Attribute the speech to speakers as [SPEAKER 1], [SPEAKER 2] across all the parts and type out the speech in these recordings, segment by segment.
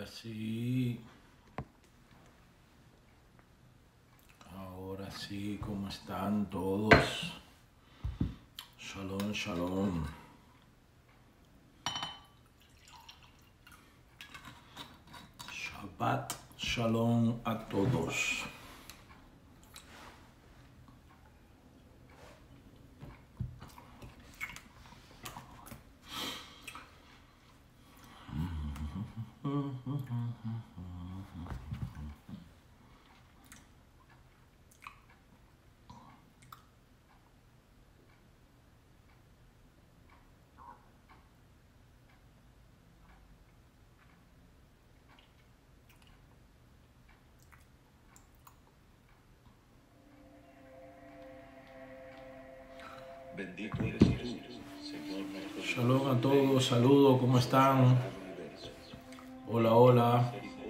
[SPEAKER 1] Ahora sí, ¿cómo están todos? Shalom, shalom. Shabbat shalom a todos.
[SPEAKER 2] Bendito eres tú, Señor nuestro Dios.
[SPEAKER 1] Shalom a todos, saludos, ¿cómo están? Hola, hola.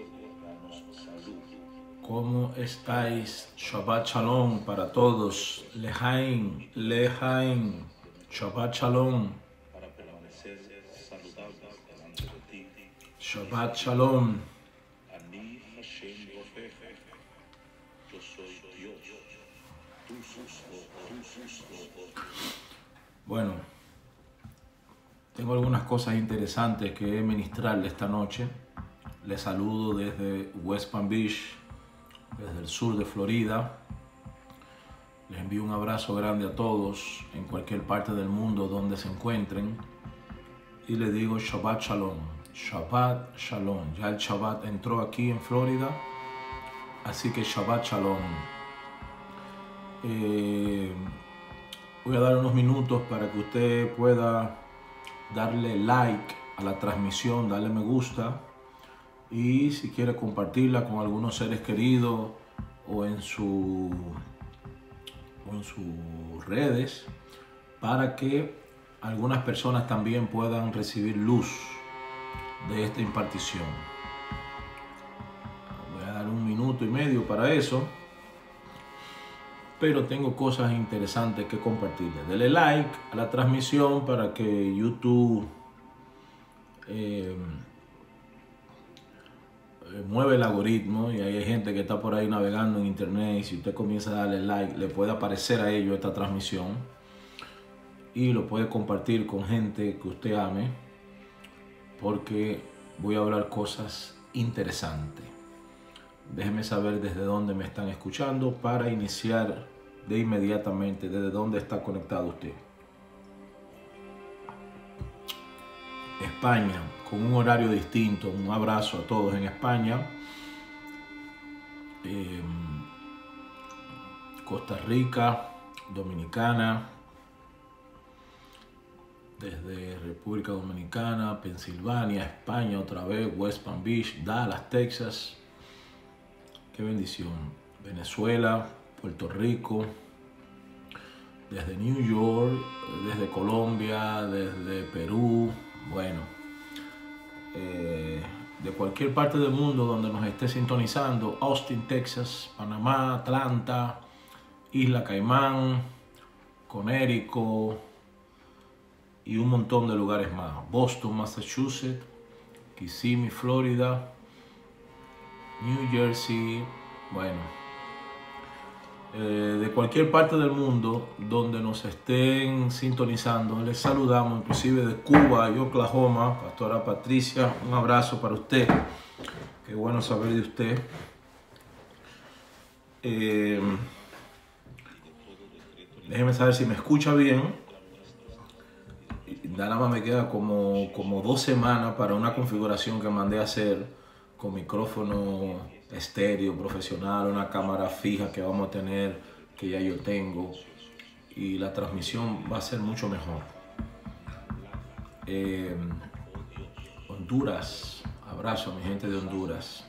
[SPEAKER 1] ¿Cómo estáis? Shabbat shalom para todos. Lehaim, lehaim. Shabbat shalom.
[SPEAKER 2] Para permanecer saludables delante de ti.
[SPEAKER 1] Shabbat shalom.
[SPEAKER 2] Ani Hashem Rofeja. Yo soy Dios. Tú sos.
[SPEAKER 1] Bueno, tengo algunas cosas interesantes que ministrarle esta noche. Les saludo desde West Palm Beach, desde el sur de Florida. Les envío un abrazo grande a todos en cualquier parte del mundo donde se encuentren. Y les digo Shabbat Shalom. Shabbat Shalom. Ya el Shabbat entró aquí en Florida. Así que Shabbat Shalom. Voy a dar unos minutos para que usted pueda darle like a la transmisión, darle me gusta. Y si quiere compartirla con algunos seres queridos o en sus redes, para que algunas personas también puedan recibir luz de esta impartición. Voy a dar 1 minuto y medio para eso, pero tengo cosas interesantes que compartirles. Dele like a la transmisión para que YouTube mueve el algoritmo, y hay gente que está por ahí navegando en internet, y si usted comienza a darle like, le puede aparecer a ellos esta transmisión y lo puede compartir con gente que usted ame, porque voy a hablar cosas interesantes. Déjeme saber desde dónde me están escuchando para iniciar de inmediatamente desde dónde está conectado usted. España, con un horario distinto. Un abrazo a todos en España. Costa Rica, Dominicana, desde República Dominicana, Pensilvania, España otra vez, West Palm Beach, Dallas, Texas. Qué bendición. Venezuela, Puerto Rico, desde New York, desde Colombia, desde Perú. Bueno, de cualquier parte del mundo donde nos esté sintonizando: Austin, Texas, Panamá, Atlanta, Isla Caimán, Connecticut y un montón de lugares más. Boston, Massachusetts, Kissimmee, Florida, New Jersey. Bueno, de cualquier parte del mundo donde nos estén sintonizando, les saludamos, inclusive de Cuba y Oklahoma. Pastora Patricia, un abrazo para usted. Qué bueno saber de usted. Déjeme saber si me escucha bien. Nada más me queda como 2 semanas para una configuración que mandé a hacer con micrófono estéreo profesional, una cámara fija que vamos a tener, que ya yo tengo, y la transmisión va a ser mucho mejor. Honduras, abrazo a mi gente de Honduras.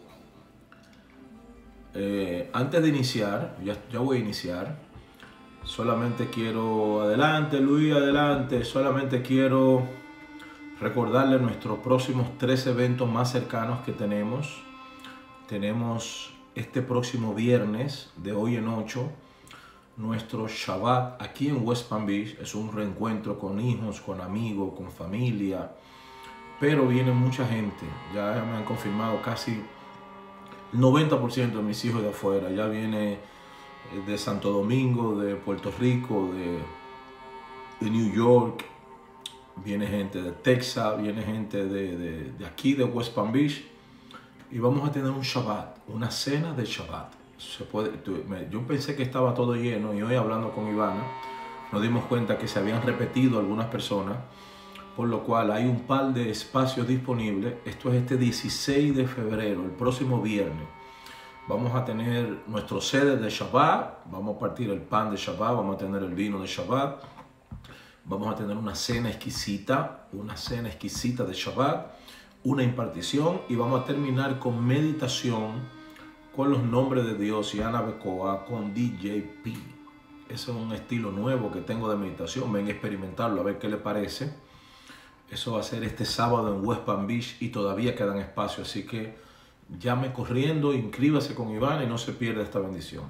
[SPEAKER 1] Antes de iniciar, ya voy a iniciar. Solamente quiero, adelante Luis, adelante, solamente quiero recordarle nuestros próximos 3 eventos más cercanos que tenemos. Tenemos este próximo viernes, de hoy en 8, nuestro Shabbat aquí en West Palm Beach. Es un reencuentro con hijos, con amigos, con familia, pero viene mucha gente. Ya me han confirmado casi el 90% de mis hijos de afuera. Ya viene de Santo Domingo, de Puerto Rico, de New York, viene gente de Texas, viene gente de aquí, de West Palm Beach, y vamos a tener un Shabbat, una cena de Shabbat. Yo pensé que estaba todo lleno, y hoy hablando con Ivana nos dimos cuenta que se habían repetido algunas personas, por lo cual hay un par de espacios disponibles. Esto es este 16 de febrero, el próximo viernes. Vamos a tener nuestro seder de Shabbat, vamos a partir el pan de Shabbat, vamos a tener el vino de Shabbat, vamos a tener una cena exquisita de Shabbat, una impartición, y vamos a terminar con meditación con los nombres de Dios y Ana Becoa con DJP. Ese es un estilo nuevo que tengo de meditación. Ven a experimentarlo, a ver qué le parece. Eso va a ser este sábado en West Palm Beach y todavía quedan espacios, así que llame corriendo, inscríbase con Iván y no se pierda esta bendición.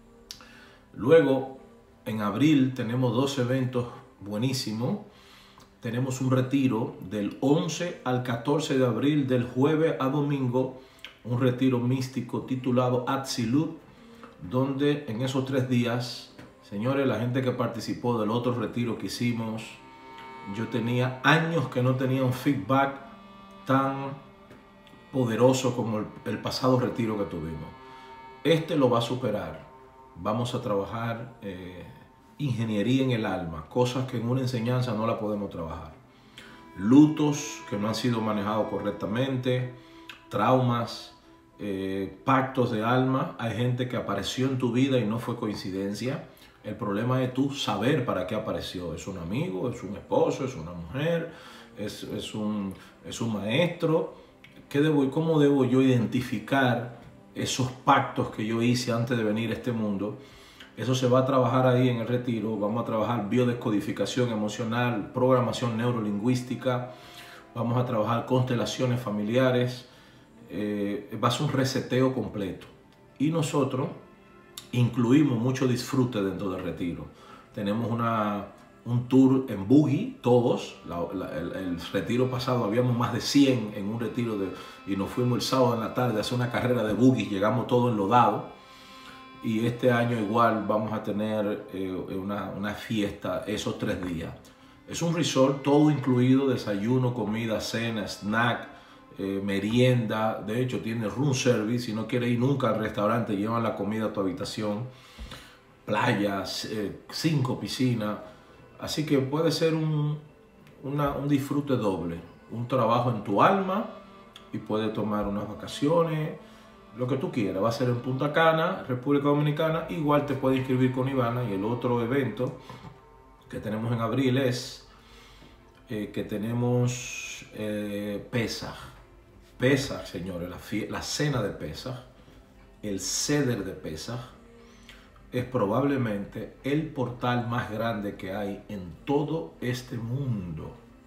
[SPEAKER 1] Luego, en abril tenemos 2 eventos buenísimos. Tenemos un retiro del 11 al 14 de abril, del jueves a domingo, un retiro místico titulado Atzilut, donde en esos 3 días, señores, la gente que participó del otro retiro que hicimos, yo tenía años que no tenía un feedback tan poderoso como el pasado retiro que tuvimos. Este lo va a superar. Vamos a trabajar ingeniería en el alma, cosas que en una enseñanza no la podemos trabajar. Lutos que no han sido manejados correctamente, traumas, pactos de alma. Hay gente que apareció en tu vida y no fue coincidencia. El problema es tú saber para qué apareció. ¿Es un amigo? ¿Es un esposo? ¿Es una mujer? ¿Es un maestro? ¿Cómo debo yo identificar esos pactos que yo hice antes de venir a este mundo? Eso se va a trabajar ahí en el retiro. Vamos a trabajar biodescodificación emocional, programación neurolingüística. Vamos a trabajar constelaciones familiares. Va a ser un reseteo completo. Y nosotros incluimos mucho disfrute dentro del retiro. Tenemos un tour en buggy, todos. El retiro pasado habíamos más de 100 en un retiro y nos fuimos el sábado en la tarde a hacer una carrera de buggy. Llegamos todos enlodados. Y este año igual vamos a tener una fiesta esos 3 días. Es un resort, todo incluido, desayuno, comida, cena, snack, merienda. De hecho tiene room service. Si no quieres ir nunca al restaurante, llevan la comida a tu habitación. Playas, 5 piscinas. Así que puede ser un disfrute doble. Un trabajo en tu alma y puedes tomar unas vacaciones. Lo que tú quieras. Va a ser en Punta Cana, República Dominicana. Igual te puedes inscribir con Ivana. Y el otro evento que tenemos en abril es que tenemos Pesaj. Pesaj, señores, la cena de Pesaj, el ceder de Pesaj, es probablemente el portal más grande que hay en todo este mundo.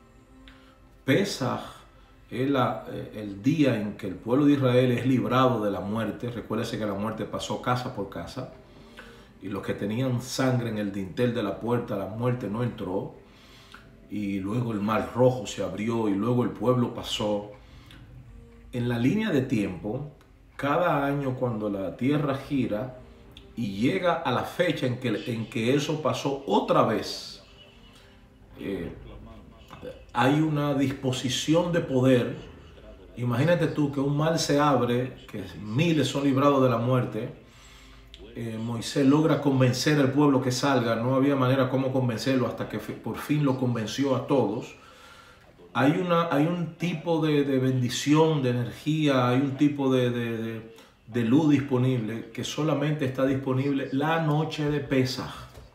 [SPEAKER 1] Pesaj es el día en que el pueblo de Israel es librado de la muerte. Recuérdese que la muerte pasó casa por casa, y los que tenían sangre en el dintel de la puerta, la muerte no entró, y luego el mar rojo se abrió, y luego el pueblo pasó. En la línea de tiempo, cada año cuando la tierra gira y llega a la fecha en que eso pasó otra vez, hay una disposición de poder. Imagínate tú que un mal se abre, que miles son librados de la muerte. Moisés logra convencer al pueblo que salga. No había manera como convencerlo hasta que por fin lo convenció a todos. Hay un tipo de bendición, de energía, hay un tipo de luz disponible que solamente está disponible la noche de Pesaj.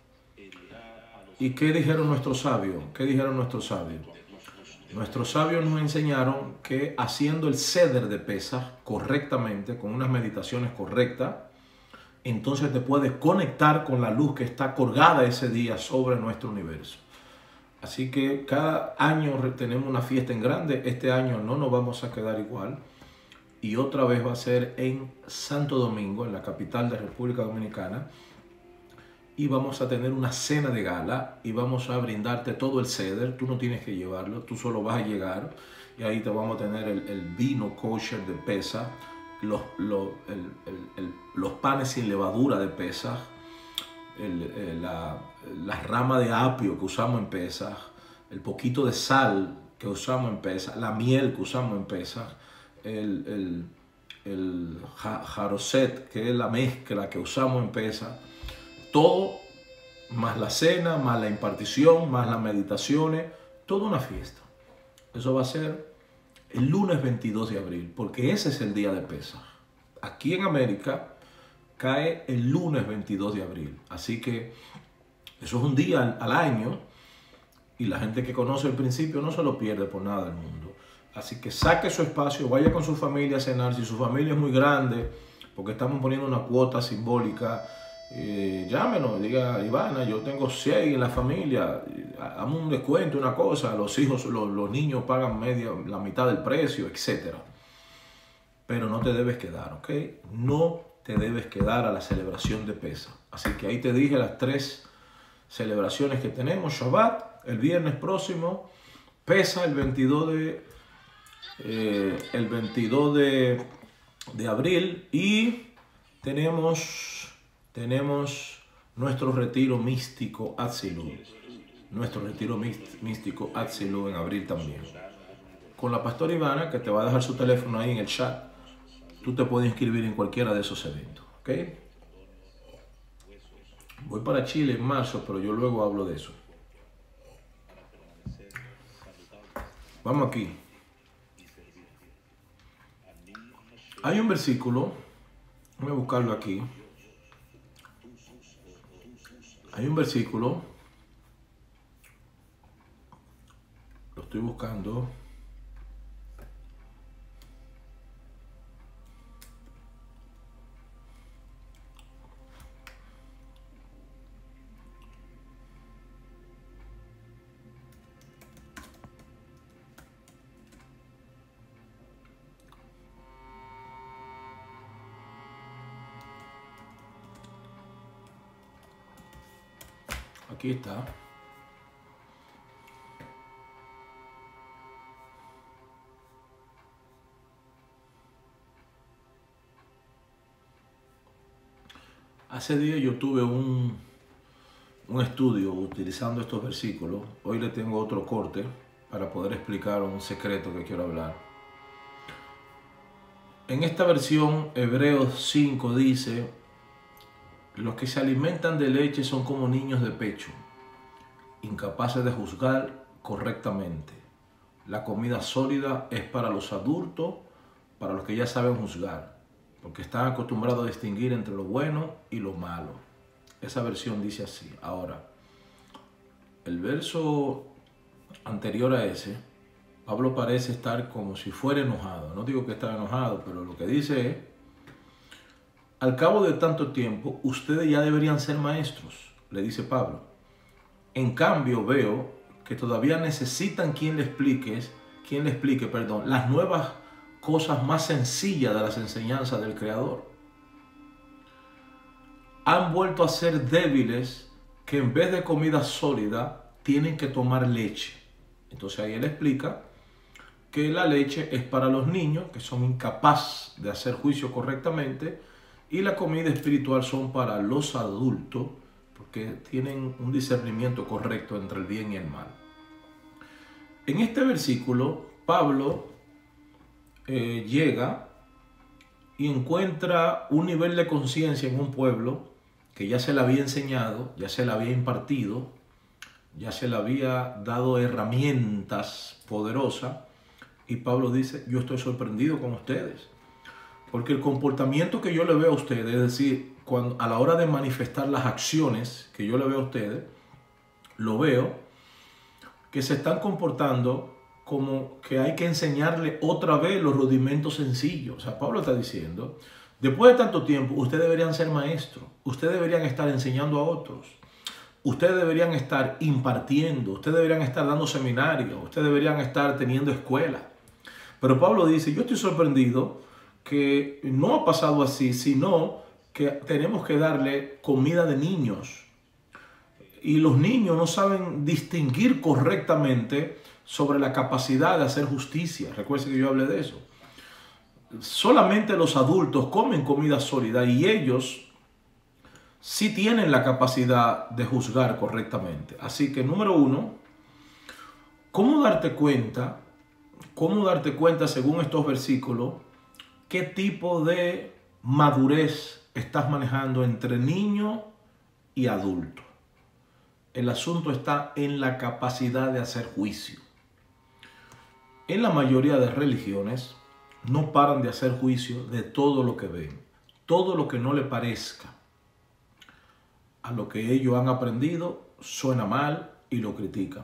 [SPEAKER 1] ¿Y qué dijeron nuestros sabios? ¿Qué dijeron nuestros sabios? Nuestros sabios nos enseñaron que haciendo el ceder de Pesaj correctamente, con unas meditaciones correctas, entonces te puedes conectar con la luz que está colgada ese día sobre nuestro universo. Así que cada año tenemos una fiesta en grande. Este año no nos vamos a quedar igual. Y otra vez va a ser en Santo Domingo, en la capital de República Dominicana. Y vamos a tener una cena de gala y vamos a brindarte todo el ceder. Tú no tienes que llevarlo, tú solo vas a llegar y ahí te vamos a tener el vino kosher de Pesaj, los panes sin levadura de Pesaj, la rama de apio que usamos en Pesaj, el poquito de sal que usamos en Pesaj, la miel que usamos en Pesaj, el jaroset, que es la mezcla que usamos en Pesaj, todo, más la cena, más la impartición, más las meditaciones, toda una fiesta. Eso va a ser el lunes 22 de abril, porque ese es el día de Pesaj. Aquí en América cae el lunes 22 de abril, así que eso es un día al año, y la gente que conoce el principio no se lo pierde por nada del mundo. Así que saque su espacio, vaya con su familia a cenar. Si su familia es muy grande, porque estamos poniendo una cuota simbólica, llámenos, diga: Ivana, yo tengo 6 en la familia, hagamos un descuento, una cosa, los hijos, los niños pagan la mitad del precio, etc. Pero no te debes quedar, ¿ok? No te debes quedar a la celebración de Pesaj. Así que ahí te dije las 3 celebraciones que tenemos: Shabbat el viernes próximo, Pesaj el 22 de abril, y tenemos nuestro retiro místico Atzilut, en abril también, con la pastora Ivana, que te va a dejar su teléfono ahí en el chat. Tú te puedes inscribir en cualquiera de esos eventos, ¿ok? Voy para Chile en marzo, pero yo luego hablo de eso. Vamos aquí. Hay un versículo, voy a buscarlo aquí. Hay un versículo, lo estoy buscando. Aquí está. Hace días yo tuve un estudio utilizando estos versículos. Hoy le tengo otro corte para poder explicar un secreto que quiero hablar. En esta versión, Hebreos 5 dice: los que se alimentan de leche son como niños de pecho, incapaces de juzgar correctamente. La comida sólida es para los adultos, para los que ya saben juzgar, porque están acostumbrados a distinguir entre lo bueno y lo malo. Esa versión dice así. Ahora, el verso anterior a ese, Pablo parece estar como si fuera enojado. No digo que está enojado, pero lo que dice es: al cabo de tanto tiempo, ustedes ya deberían ser maestros, le dice Pablo. En cambio, veo que todavía necesitan quien le explique, las nuevas cosas más sencillas de las enseñanzas del Creador. Han vuelto a ser débiles, que en vez de comida sólida tienen que tomar leche. Entonces ahí él explica que la leche es para los niños, que son incapaces de hacer juicio correctamente, y la comida espiritual son para los adultos, porque tienen un discernimiento correcto entre el bien y el mal. En este versículo, Pablo llega y encuentra un nivel de conciencia en un pueblo que ya se le había enseñado, ya se le había impartido, ya se le había dado herramientas poderosas, y Pablo dice: yo estoy sorprendido con ustedes, porque el comportamiento que yo le veo a ustedes, es decir, a la hora de manifestar las acciones que yo le veo a ustedes, lo veo que se están comportando como que hay que enseñarle otra vez los rudimentos sencillos. O sea, Pablo está diciendo: después de tanto tiempo, ustedes deberían ser maestros, ustedes deberían estar enseñando a otros, ustedes deberían estar impartiendo, ustedes deberían estar dando seminarios, ustedes deberían estar teniendo escuela. Pero Pablo dice: yo estoy sorprendido que no ha pasado así, sino que tenemos que darle comida de niños. Y los niños no saben distinguir correctamente sobre la capacidad de hacer justicia. Recuerden que yo hablé de eso. Solamente los adultos comen comida sólida y ellos sí tienen la capacidad de juzgar correctamente. Así que, número uno, ¿cómo darte cuenta según estos versículos qué tipo de madurez estás manejando entre niño y adulto? El asunto está en la capacidad de hacer juicio. En la mayoría de religiones no paran de hacer juicio de todo lo que ven, todo lo que no le parezca a lo que ellos han aprendido suena mal y lo critican.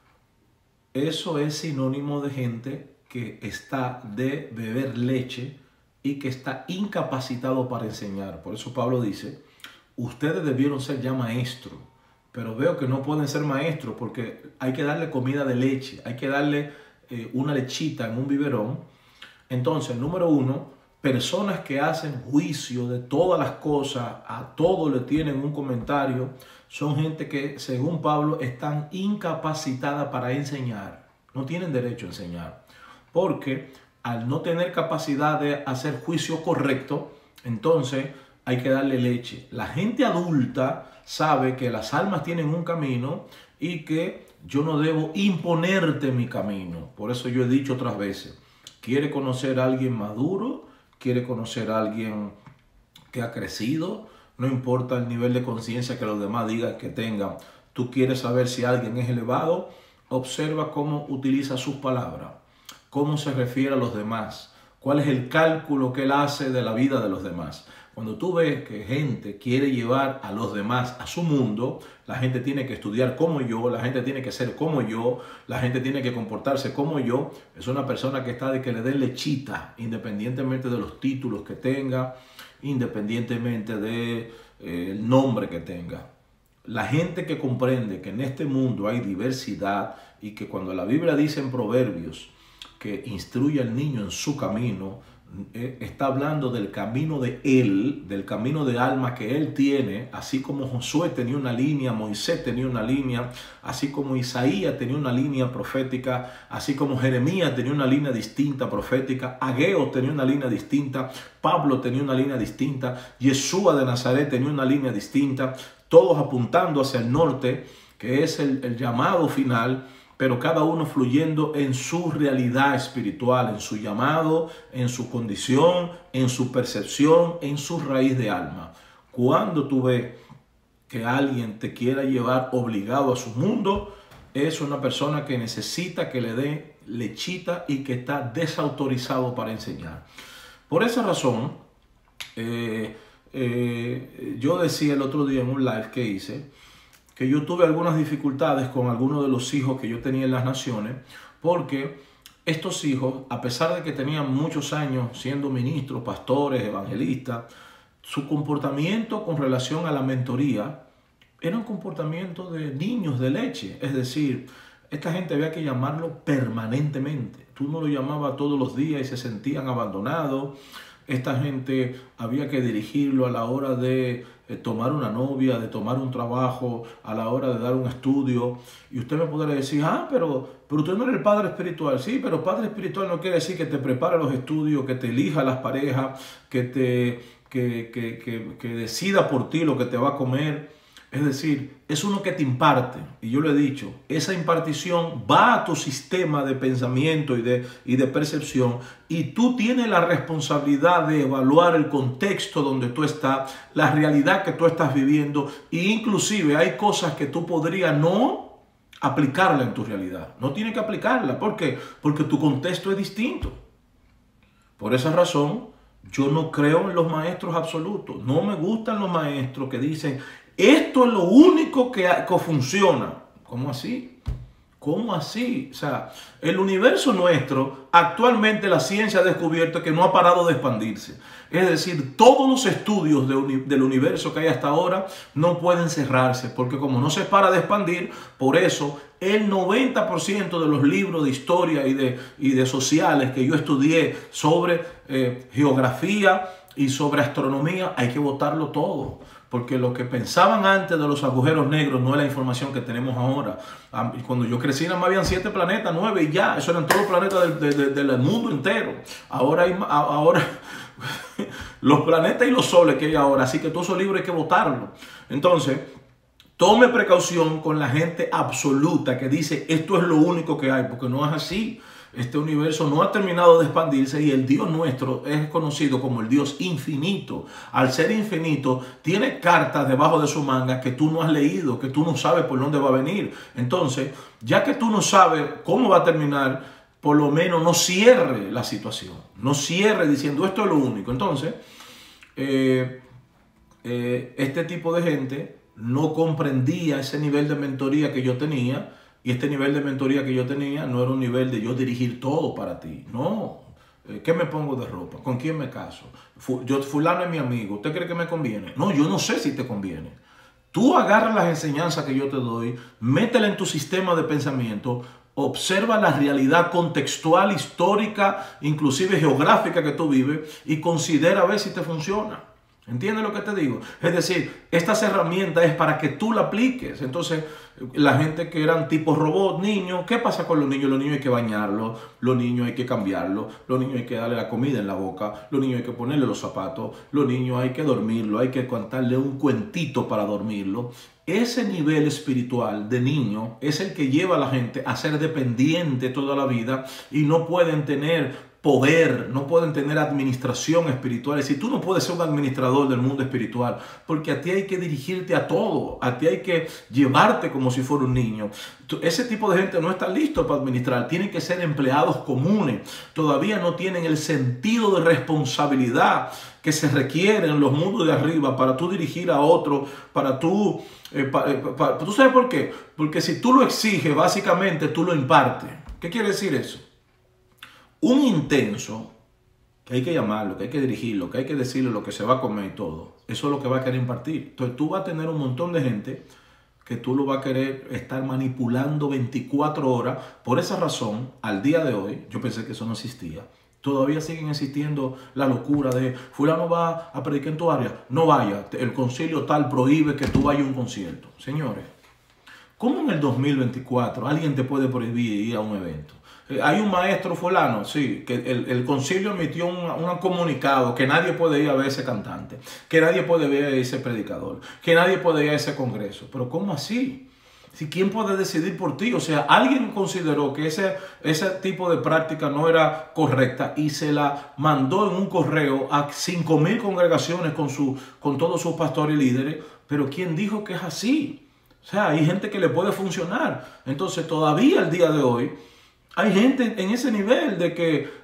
[SPEAKER 1] Eso es sinónimo de gente que está de beber leche y que está incapacitado para enseñar. Por eso Pablo dice, ustedes debieron ser ya maestros, pero veo que no pueden ser maestros porque hay que darle comida de leche, hay que darle una lechita en un biberón. Entonces, número uno, personas que hacen juicio de todas las cosas, a todo le tienen un comentario, son gente que, según Pablo, están incapacitadas para enseñar. No tienen derecho a enseñar. Porque al no tener capacidad de hacer juicio correcto, entonces hay que darle leche. La gente adulta sabe que las almas tienen un camino y que yo no debo imponerte mi camino. Por eso yo he dicho otras veces, quiere conocer a alguien maduro, quiere conocer a alguien que ha crecido, no importa el nivel de conciencia que los demás digan que tengan. Tú quieres saber si alguien es elevado, observa cómo utiliza sus palabras, cómo se refiere a los demás, cuál es el cálculo que él hace de la vida de los demás. Cuando tú ves que gente quiere llevar a los demás a su mundo, la gente tiene que estudiar como yo, la gente tiene que ser como yo, la gente tiene que comportarse como yo. Es una persona que está de que le den lechita, independientemente de los títulos que tenga, independientemente del nombre que tenga. La gente que comprende que en este mundo hay diversidad y que cuando la Biblia dice en Proverbios que instruye al niño en su camino, está hablando del camino de él, del camino de alma que él tiene, así como Josué tenía una línea, Moisés tenía una línea, así como Isaías tenía una línea profética, así como Jeremías tenía una línea distinta profética, Ageo tenía una línea distinta, Pablo tenía una línea distinta, Yeshua de Nazaret tenía una línea distinta, todos apuntando hacia el norte, que es el llamado final, pero cada uno fluyendo en su realidad espiritual, en su llamado, en su condición, en su percepción, en su raíz de alma. Cuando tú ves que alguien te quiera llevar obligado a su mundo, es una persona que necesita que le dé lechita y que está desautorizado para enseñar. Por esa razón, yo decía el otro día en un live que hice, que yo tuve algunas dificultades con algunos de los hijos que yo tenía en las naciones, porque estos hijos, a pesar de que tenían muchos años siendo ministros, pastores, evangelistas, su comportamiento con relación a la mentoría era un comportamiento de niños de leche. Es decir, esta gente había que llamarlo permanentemente. Tú no lo llamabas todos los días y se sentían abandonados. Esta gente había que dirigirlo a la hora de tomar una novia, de tomar un trabajo, a la hora de dar un estudio. Y usted me podrá decir, pero usted no eres el padre espiritual. Sí, pero padre espiritual no quiere decir que te prepare los estudios, que te elija las parejas, que decida por ti lo que te va a comer. Es decir, es uno que te imparte, y yo lo he dicho, esa impartición va a tu sistema de pensamiento y de percepción, y tú tienes la responsabilidad de evaluar el contexto donde tú estás, la realidad que tú estás viviendo, e inclusive hay cosas que tú podrías no aplicarla en tu realidad. No tienes que aplicarla. ¿Por qué? Porque tu contexto es distinto. Por esa razón, yo no creo en los maestros absolutos. No me gustan los maestros que dicen, esto es lo único que funciona. ¿Cómo así? ¿Cómo así? O sea, el universo nuestro, actualmente la ciencia ha descubierto que no ha parado de expandirse. Es decir, todos los estudios del universo que hay hasta ahora no pueden cerrarse, porque como no se para de expandir, por eso el 90% de los libros de historia y de sociales que yo estudié sobre geografía y sobre astronomía, hay que botarlo todo. porque lo que pensaban antes de los agujeros negros no es la información que tenemos ahora. Cuando yo crecí, nada más habían 7 planetas, 9 y ya. Eso eran todos los planetas del mundo entero. Ahora los planetas y los soles que hay ahora, así que todo eso libre hay que botarlo. Entonces, tome precaución con la gente absoluta que dice esto es lo único que hay, porque no es así. Este universo no ha terminado de expandirse y el Dios nuestro es conocido como el Dios infinito. Al ser infinito, tiene cartas debajo de su manga que tú no has leído, que tú no sabes por dónde va a venir. Entonces, ya que tú no sabes cómo va a terminar, por lo menos no cierre la situación. No cierre diciendo esto es lo único. Entonces, este tipo de gente no comprendía ese nivel de mentoría que yo tenía. Y este nivel de mentoría que yo tenía no era un nivel de yo dirigir todo para ti. No. ¿Qué me pongo de ropa? ¿Con quién me caso? Fulano es mi amigo. ¿Usted cree que me conviene? No, yo no sé si te conviene. Tú agarras las enseñanzas que yo te doy, métela en tu sistema de pensamiento, observa la realidad contextual, histórica, inclusive geográfica que tú vives y considera a ver si te funciona. ¿Entiendes lo que te digo? Es decir, estas herramientas es para que tú la apliques. Entonces, la gente que eran tipo robot, niños, ¿qué pasa con los niños? Los niños hay que bañarlos, los niños hay que cambiarlos, los niños hay que darle la comida en la boca, los niños hay que ponerle los zapatos, los niños hay que dormirlo, hay que contarle un cuentito para dormirlo. Ese nivel espiritual de niño es el que lleva a la gente a ser dependiente toda la vida y no pueden tener poder, no pueden tener administración espiritual. Es decir, tú no puedes ser un administrador del mundo espiritual porque a ti hay que dirigirte a todo, a ti hay que llevarte como si fuera un niño. Ese tipo de gente no está listo para administrar, tienen que ser empleados comunes, todavía no tienen el sentido de responsabilidad que se requiere en los mundos de arriba para tú dirigir a otro, para tú... ¿Tú sabes por qué? Porque si tú lo exiges, básicamente tú lo impartes. ¿Qué quiere decir eso? Un intenso, que hay que llamarlo, que hay que dirigirlo, que hay que decirle lo que se va a comer y todo, eso es lo que va a querer impartir. Entonces tú vas a tener un montón de gente que tú lo vas a querer estar manipulando 24 horas. Por esa razón, al día de hoy, yo pensé que eso no existía. Todavía siguen existiendo la locura de fulano va a predicar en tu área, no vaya, el concilio tal prohíbe que tú vayas a un concierto. Señores, ¿cómo en el 2024 alguien te puede prohibir ir a un evento? Hay un maestro fulano, sí, que el concilio emitió un comunicado que nadie puede ir a ver ese cantante, que nadie puede ver a ese predicador, que nadie puede ir a ese congreso. Pero ¿cómo así? Si ¿quién puede decidir por ti? O sea, alguien consideró que ese tipo de práctica no era correcta y se la mandó en un correo a 5,000 congregaciones con todos sus pastores y líderes. Pero ¿quién dijo que es así? O sea, hay gente que le puede funcionar. Entonces, todavía el día de hoy, hay gente en ese nivel de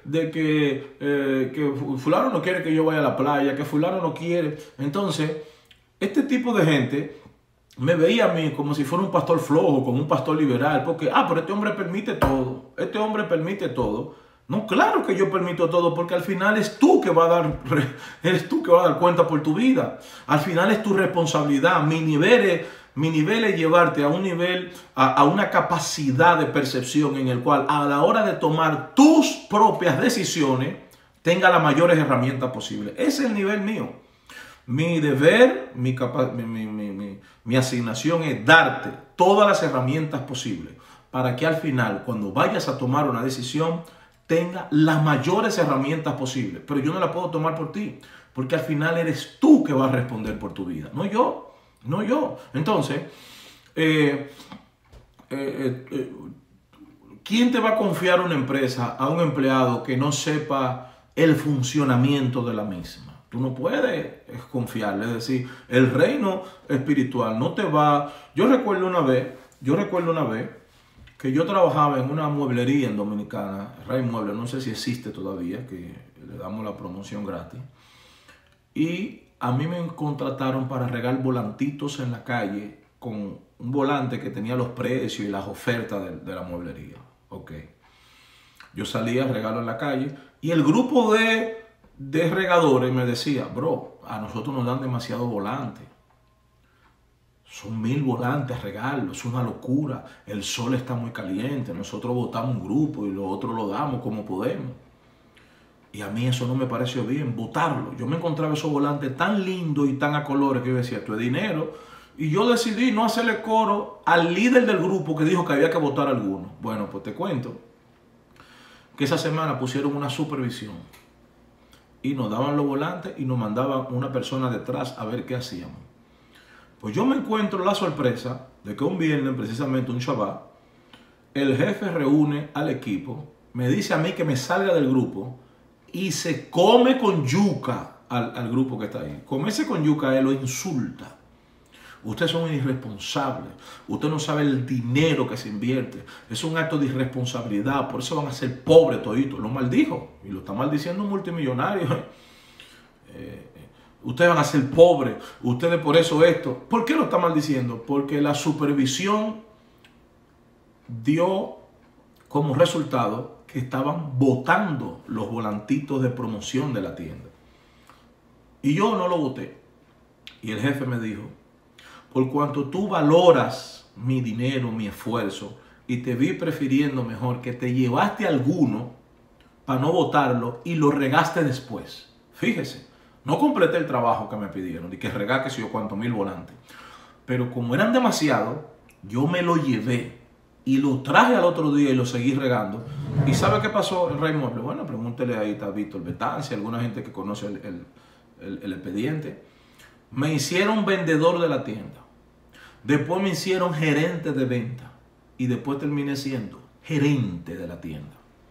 [SPEAKER 1] que fulano no quiere que yo vaya a la playa, que fulano no quiere. Entonces, este tipo de gente me veía a mí como si fuera un pastor flojo, como un pastor liberal, porque, pero este hombre permite todo, este hombre permite todo. No, claro que yo permito todo, porque al final eres tú que vas a dar cuenta por tu vida. Al final es tu responsabilidad. Mi nivel es llevarte a un nivel, a una capacidad de percepción en el cual a la hora de tomar tus propias decisiones tenga las mayores herramientas posibles. Ese es el nivel mío. Mi deber, mi asignación es darte todas las herramientas posibles para que al final, cuando vayas a tomar una decisión, tenga las mayores herramientas posibles. Pero yo no la puedo tomar por ti, porque al final eres tú que vas a responder por tu vida, no yo. No yo. Entonces, ¿quién te va a confiar una empresa a un empleado que no sepa el funcionamiento de la misma? Tú no puedes confiarle. Es decir, el reino espiritual no te va... Yo recuerdo una vez que yo trabajaba en una mueblería en Dominicana, Rey Mueble, no sé si existe todavía, que le damos la promoción gratis. Y a mí me contrataron para regar volantitos en la calle con un volante que tenía los precios y las ofertas de la mueblería. Ok. Yo salía a regarlo en la calle y el grupo de regadores me decía, bro, a nosotros nos dan demasiado volante. Son 1000 volantes a regarlo, es una locura. El sol está muy caliente, nosotros botamos un grupo y lo otro lo damos como podemos. Y a mí eso no me pareció bien, botarlo. Yo me encontraba esos volantes tan lindos y tan a colores que yo decía, esto es dinero. Y yo decidí no hacerle coro al líder del grupo que dijo que había que votar alguno. Bueno, pues te cuento que esa semana pusieron una supervisión y nos daban los volantes y nos mandaban una persona detrás a ver qué hacíamos. Pues yo me encuentro la sorpresa de que un viernes, precisamente un Shabbat, el jefe reúne al equipo, me dice a mí que me salga del grupo y se come con yuca al grupo que está ahí. Comerse con yuca, él lo insulta. Ustedes son irresponsables. Usted no sabe el dinero que se invierte. Es un acto de irresponsabilidad. Por eso van a ser pobres toditos. Lo maldijo. Y lo está maldiciendo un multimillonario. Ustedes van a ser pobres. Ustedes por eso esto. ¿Por qué lo está maldiciendo? Porque la supervisión dio como resultado que estaban botando los volantitos de promoción de la tienda. Y yo no lo boté. Y el jefe me dijo, por cuanto tú valoras mi dinero, mi esfuerzo, y te vi prefiriendo mejor que te llevaste alguno para no botarlo y lo regaste después. Fíjese, no completé el trabajo que me pidieron y que regaste que si yo cuántos 1000 volantes. Pero como eran demasiados, yo me lo llevé y lo traje al otro día y lo seguí regando. ¿Y sabe qué pasó en Rey Mueble? Bueno, pregúntele ahí a Víctor Betancia, alguna gente que conoce el expediente. Me hicieron vendedor de la tienda. Después me hicieron gerente de venta. Y después terminé siendo gerente de la tienda.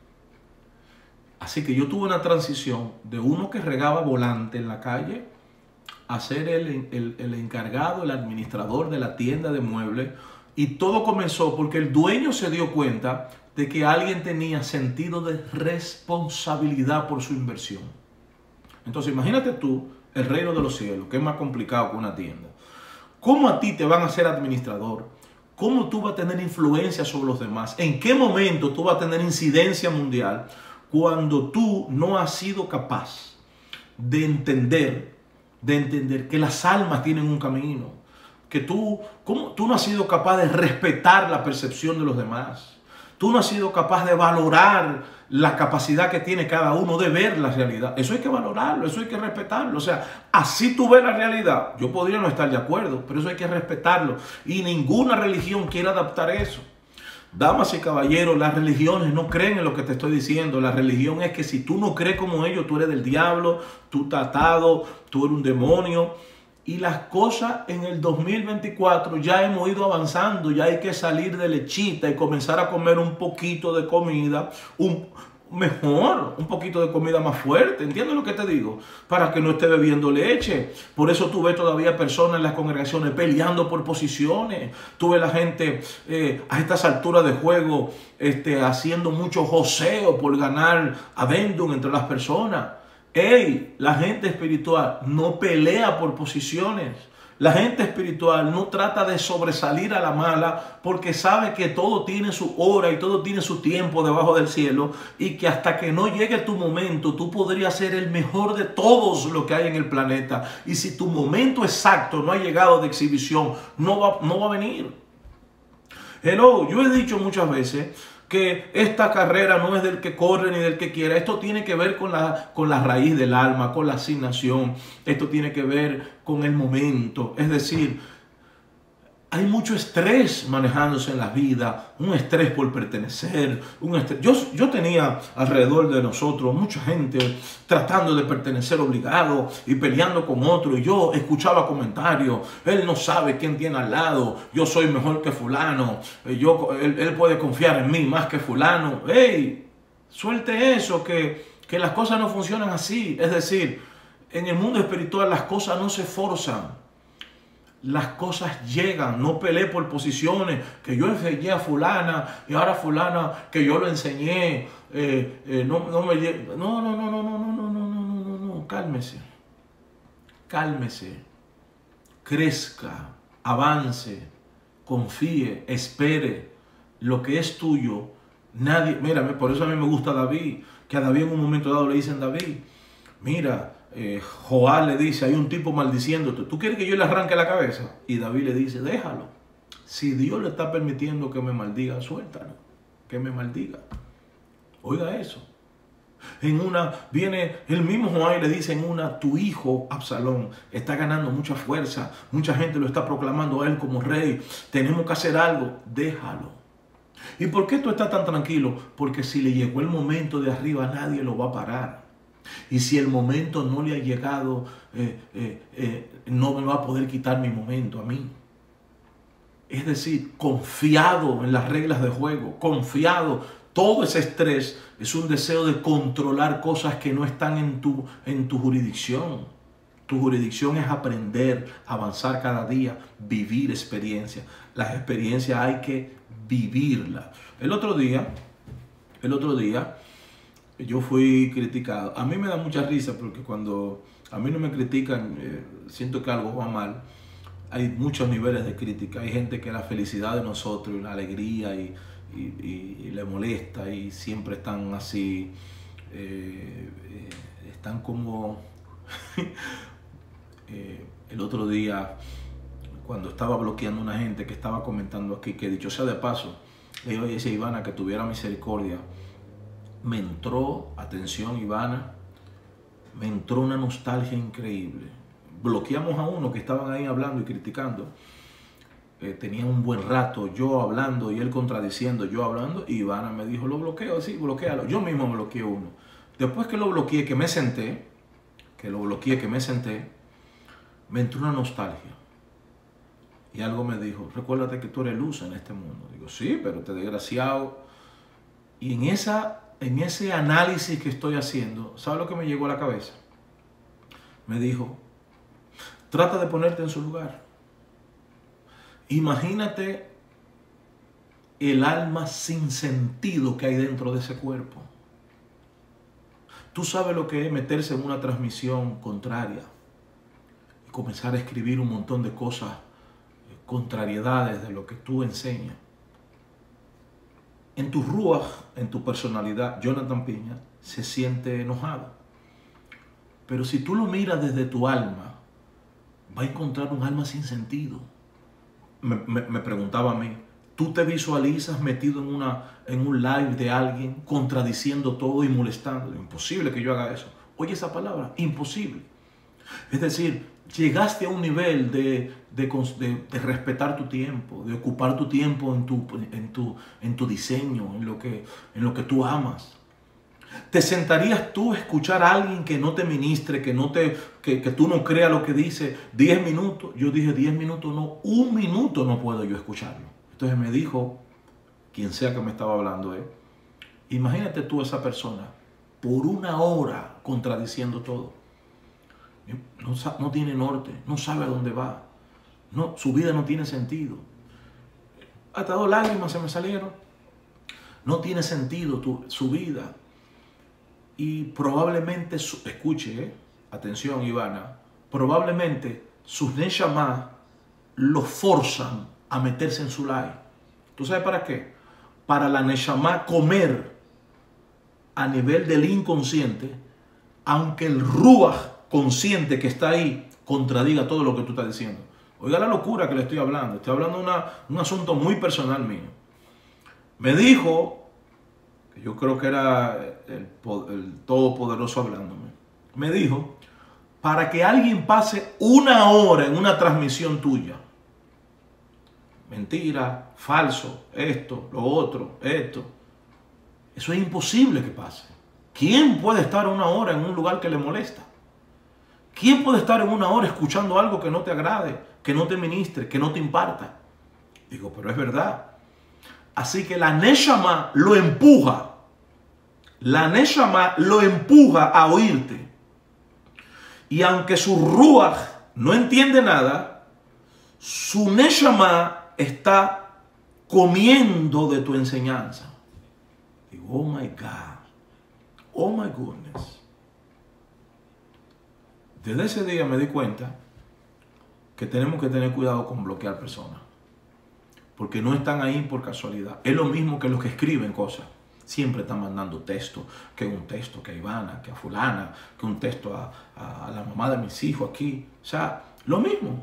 [SPEAKER 1] Así que yo tuve una transición de uno que regaba volante en la calle a ser el encargado, el administrador de la tienda de muebles. Y todo comenzó porque el dueño se dio cuenta de que alguien tenía sentido de responsabilidad por su inversión. Entonces imagínate tú el reino de los cielos, que es más complicado que una tienda. ¿Cómo a ti te van a ser administrador? ¿Cómo tú vas a tener influencia sobre los demás? ¿En qué momento tú vas a tener incidencia mundial cuando tú no has sido capaz de entender que las almas tienen un camino? Que tú no has sido capaz de respetar la percepción de los demás. Tú no has sido capaz de valorar la capacidad que tiene cada uno de ver la realidad. Eso hay que valorarlo, eso hay que respetarlo. O sea, así tú ves la realidad. Yo podría no estar de acuerdo, pero eso hay que respetarlo. Y ninguna religión quiere adaptar eso. Damas y caballeros, las religiones no creen en lo que te estoy diciendo. La religión es que si tú no crees como ellos, tú eres del diablo, tú estás atado, tú eres un demonio. Y las cosas en el 2024 ya hemos ido avanzando, ya hay que salir de lechita y comenzar a comer un poquito de comida, un poquito de comida más fuerte, ¿entiendes lo que te digo? Para que no esté bebiendo leche. Por eso tú ves todavía personas en las congregaciones peleando por posiciones. Tú ves la gente a estas alturas de juego haciendo mucho joseo por ganar adendum entre las personas. Ey, la gente espiritual no pelea por posiciones. La gente espiritual no trata de sobresalir a la mala porque sabe que todo tiene su hora y todo tiene su tiempo debajo del cielo y que hasta que no llegue tu momento tú podrías ser el mejor de todos los que hay en el planeta. Y si tu momento exacto no ha llegado de exhibición, no va a venir. Hello, yo he dicho muchas veces que esta carrera no es del que corre ni del que quiera. Esto tiene que ver con la raíz del alma, con la asignación. Esto tiene que ver con el momento. Es decir, hay mucho estrés manejándose en la vida. Un estrés por pertenecer. Yo tenía alrededor de nosotros mucha gente tratando de pertenecer obligado y peleando con otro. Y yo escuchaba comentarios. Él no sabe quién tiene al lado. Yo soy mejor que fulano. Él puede confiar en mí más que fulano. ¡Ey! Suelte eso, que las cosas no funcionan así. Es decir, en el mundo espiritual las cosas no se forzan. Las cosas llegan, no peleé por posiciones, que yo enseñé a fulana y ahora fulana que yo lo enseñé, cálmese, crezca, avance, confíe, espere, lo que es tuyo, nadie, mira, por eso a mí me gusta David, que a David en un momento dado le dicen David, mira, Joab le dice, hay un tipo maldiciéndote, ¿tú quieres que yo le arranque la cabeza? Y David le dice, déjalo. Si Dios le está permitiendo que me maldiga, suéltalo, que me maldiga. Oiga eso. En una, viene el mismo Joab y le dice en una, tu hijo Absalón está ganando mucha fuerza, mucha gente lo está proclamando a él como rey, tenemos que hacer algo, déjalo. ¿Y por qué tú estás tan tranquilo? Porque si le llegó el momento de arriba, nadie lo va a parar. Y si el momento no le ha llegado, no me va a poder quitar mi momento a mí. Es decir, confiado en las reglas de juego, confiado. Todo ese estrés es un deseo de controlar cosas que no están en tu jurisdicción. Tu jurisdicción es aprender, avanzar cada día, vivir experiencias. Las experiencias hay que vivirlas. El otro día, yo fui criticado. A mí me da mucha risa porque cuando a mí no me critican, siento que algo va mal. Hay muchos niveles de crítica. Hay gente que la felicidad de nosotros y la alegría y le molesta y siempre están así, están como... el otro día, cuando estaba bloqueando a una gente que estaba comentando aquí, que dicho sea de paso, le digo a esa Ivana que tuviera misericordia. Me entró, atención Ivana, me entró una nostalgia increíble. Bloqueamos a uno que estaban ahí hablando y criticando. Tenía un buen rato yo hablando y él contradiciendo, yo hablando, y Ivana me dijo, lo bloqueo, sí, bloquealo. Yo mismo bloqueé uno. Después que lo bloqueé, que me senté, me entró una nostalgia. Y algo me dijo, recuérdate que tú eres luz en este mundo. Digo, sí, pero te desgraciado. Y en ese análisis que estoy haciendo, ¿sabes lo que me llegó a la cabeza? Me dijo, trata de ponerte en su lugar. Imagínate el alma sin sentido que hay dentro de ese cuerpo. Tú sabes lo que es meterse en una transmisión contraria y comenzar a escribir un montón de cosas, contrariedades de lo que tú enseñas. En tu ruaj, en tu personalidad, Jonathan Piña se siente enojado. Pero si tú lo miras desde tu alma, va a encontrar un alma sin sentido. Me preguntaba a mí, ¿tú te visualizas metido en un live de alguien contradiciendo todo y molestando? Imposible que yo haga eso. Oye esa palabra, imposible. Es decir, llegaste a un nivel de respetar tu tiempo, de ocupar tu tiempo en tu diseño, en lo que tú amas. ¿Te sentarías tú a escuchar a alguien que no te ministre, que tú no creas lo que dice 10 minutos? Yo dije 10 minutos, no, 1 minuto no puedo yo escucharlo. Entonces me dijo, quien sea que me estaba hablando, imagínate tú a esa persona por 1 hora contradiciendo todo. No tiene norte, no sabe a dónde va, no, su vida no tiene sentido. Hasta 2 lágrimas se me salieron. No tiene sentido su vida. Y probablemente, escuche, atención Ivana, probablemente sus Neshama lo forzan a meterse en su live. ¿Tú sabes para qué? Para la Neshama comer a nivel del inconsciente, aunque el Ruach consciente que está ahí contradiga todo lo que tú estás diciendo. Oiga la locura que le estoy hablando. Estoy hablando de un asunto muy personal mío. Me dijo... Yo creo que era el Todopoderoso hablándome. Me dijo, para que alguien pase 1 hora en una transmisión tuya, mentira, falso, esto, lo otro, esto, eso es imposible que pase. ¿Quién puede estar 1 hora en un lugar que le molesta? ¿Quién puede estar en 1 hora escuchando algo que no te agrade, que no te ministre, que no te imparta? Digo, pero es verdad. Así que la Neshama lo empuja. La Neshama lo empuja a oírte. Y aunque su Ruach no entiende nada, su Neshama está comiendo de tu enseñanza. Digo, oh my God. Oh my goodness. Desde ese día me di cuenta que tenemos que tener cuidado con bloquear personas. Porque no están ahí por casualidad. Es lo mismo que los que escriben cosas. Siempre están mandando textos, que un texto que a Ivana, que a fulana, que un texto a la mamá de mis hijos aquí. O sea, lo mismo.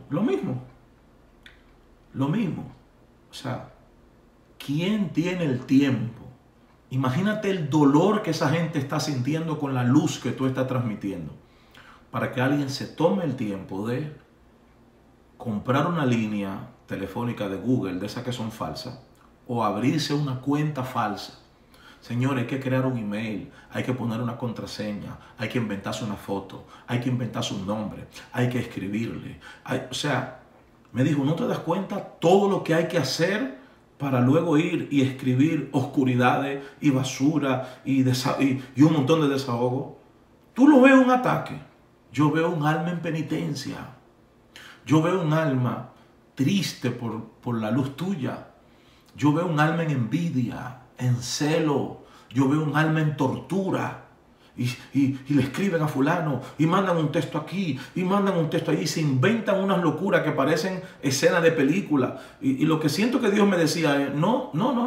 [SPEAKER 1] O sea, ¿quién tiene el tiempo Imagínate el dolor que esa gente está sintiendo con la luz que tú estás transmitiendo. Para que alguien se tome el tiempo de comprar una línea telefónica de Google, de esas que son falsas, o abrirse una cuenta falsa. Señores, hay que crear un email, hay que poner una contraseña, hay que inventarse una foto, hay que inventarse un nombre, hay que escribirle. O sea, me dijo, ¿no te das cuenta todo lo que hay que hacer para luego ir y escribir oscuridades y basura y un montón de desahogo? Tú lo ves un ataque. Yo veo un alma en penitencia. Yo veo un alma triste por la luz tuya. Yo veo un alma en envidia, en celo. Yo veo un alma en tortura. Y le escriben a fulano y mandan un texto aquí y mandan un texto allí. Se inventan unas locuras que parecen escenas de película. Y lo que siento que Dios me decía es, no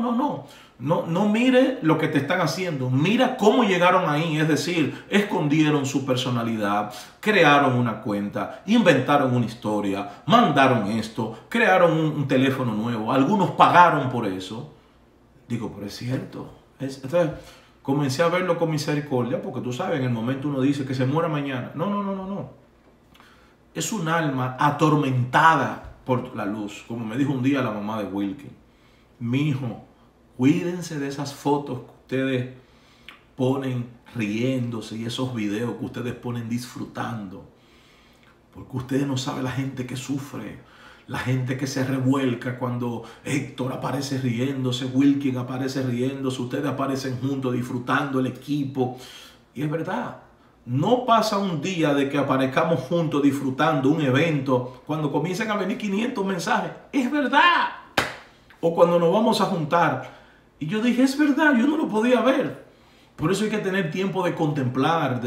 [SPEAKER 1] mire lo que te están haciendo. Mira cómo llegaron ahí. Es decir, escondieron su personalidad, crearon una cuenta, inventaron una historia, mandaron esto, crearon un teléfono nuevo. Algunos pagaron por eso. Digo, pero es cierto. Entonces, comencé a verlo con misericordia, porque tú sabes, en el momento uno dice que se muera mañana. No. Es un alma atormentada por la luz. Como me dijo un día la mamá de Wilkie. Mi hijo, cuídense de esas fotos que ustedes ponen riéndose y esos videos que ustedes ponen disfrutando. Porque ustedes no saben la gente que sufre. La gente que se revuelca cuando Héctor aparece riéndose, Wilkin aparece riéndose, ustedes aparecen juntos disfrutando el equipo. Y es verdad, no pasa un día de que aparezcamos juntos disfrutando un evento cuando comiencen a venir 500 mensajes. Es verdad. O cuando nos vamos a juntar. Y yo dije, es verdad, yo no lo podía ver. Por eso hay que tener tiempo de contemplar,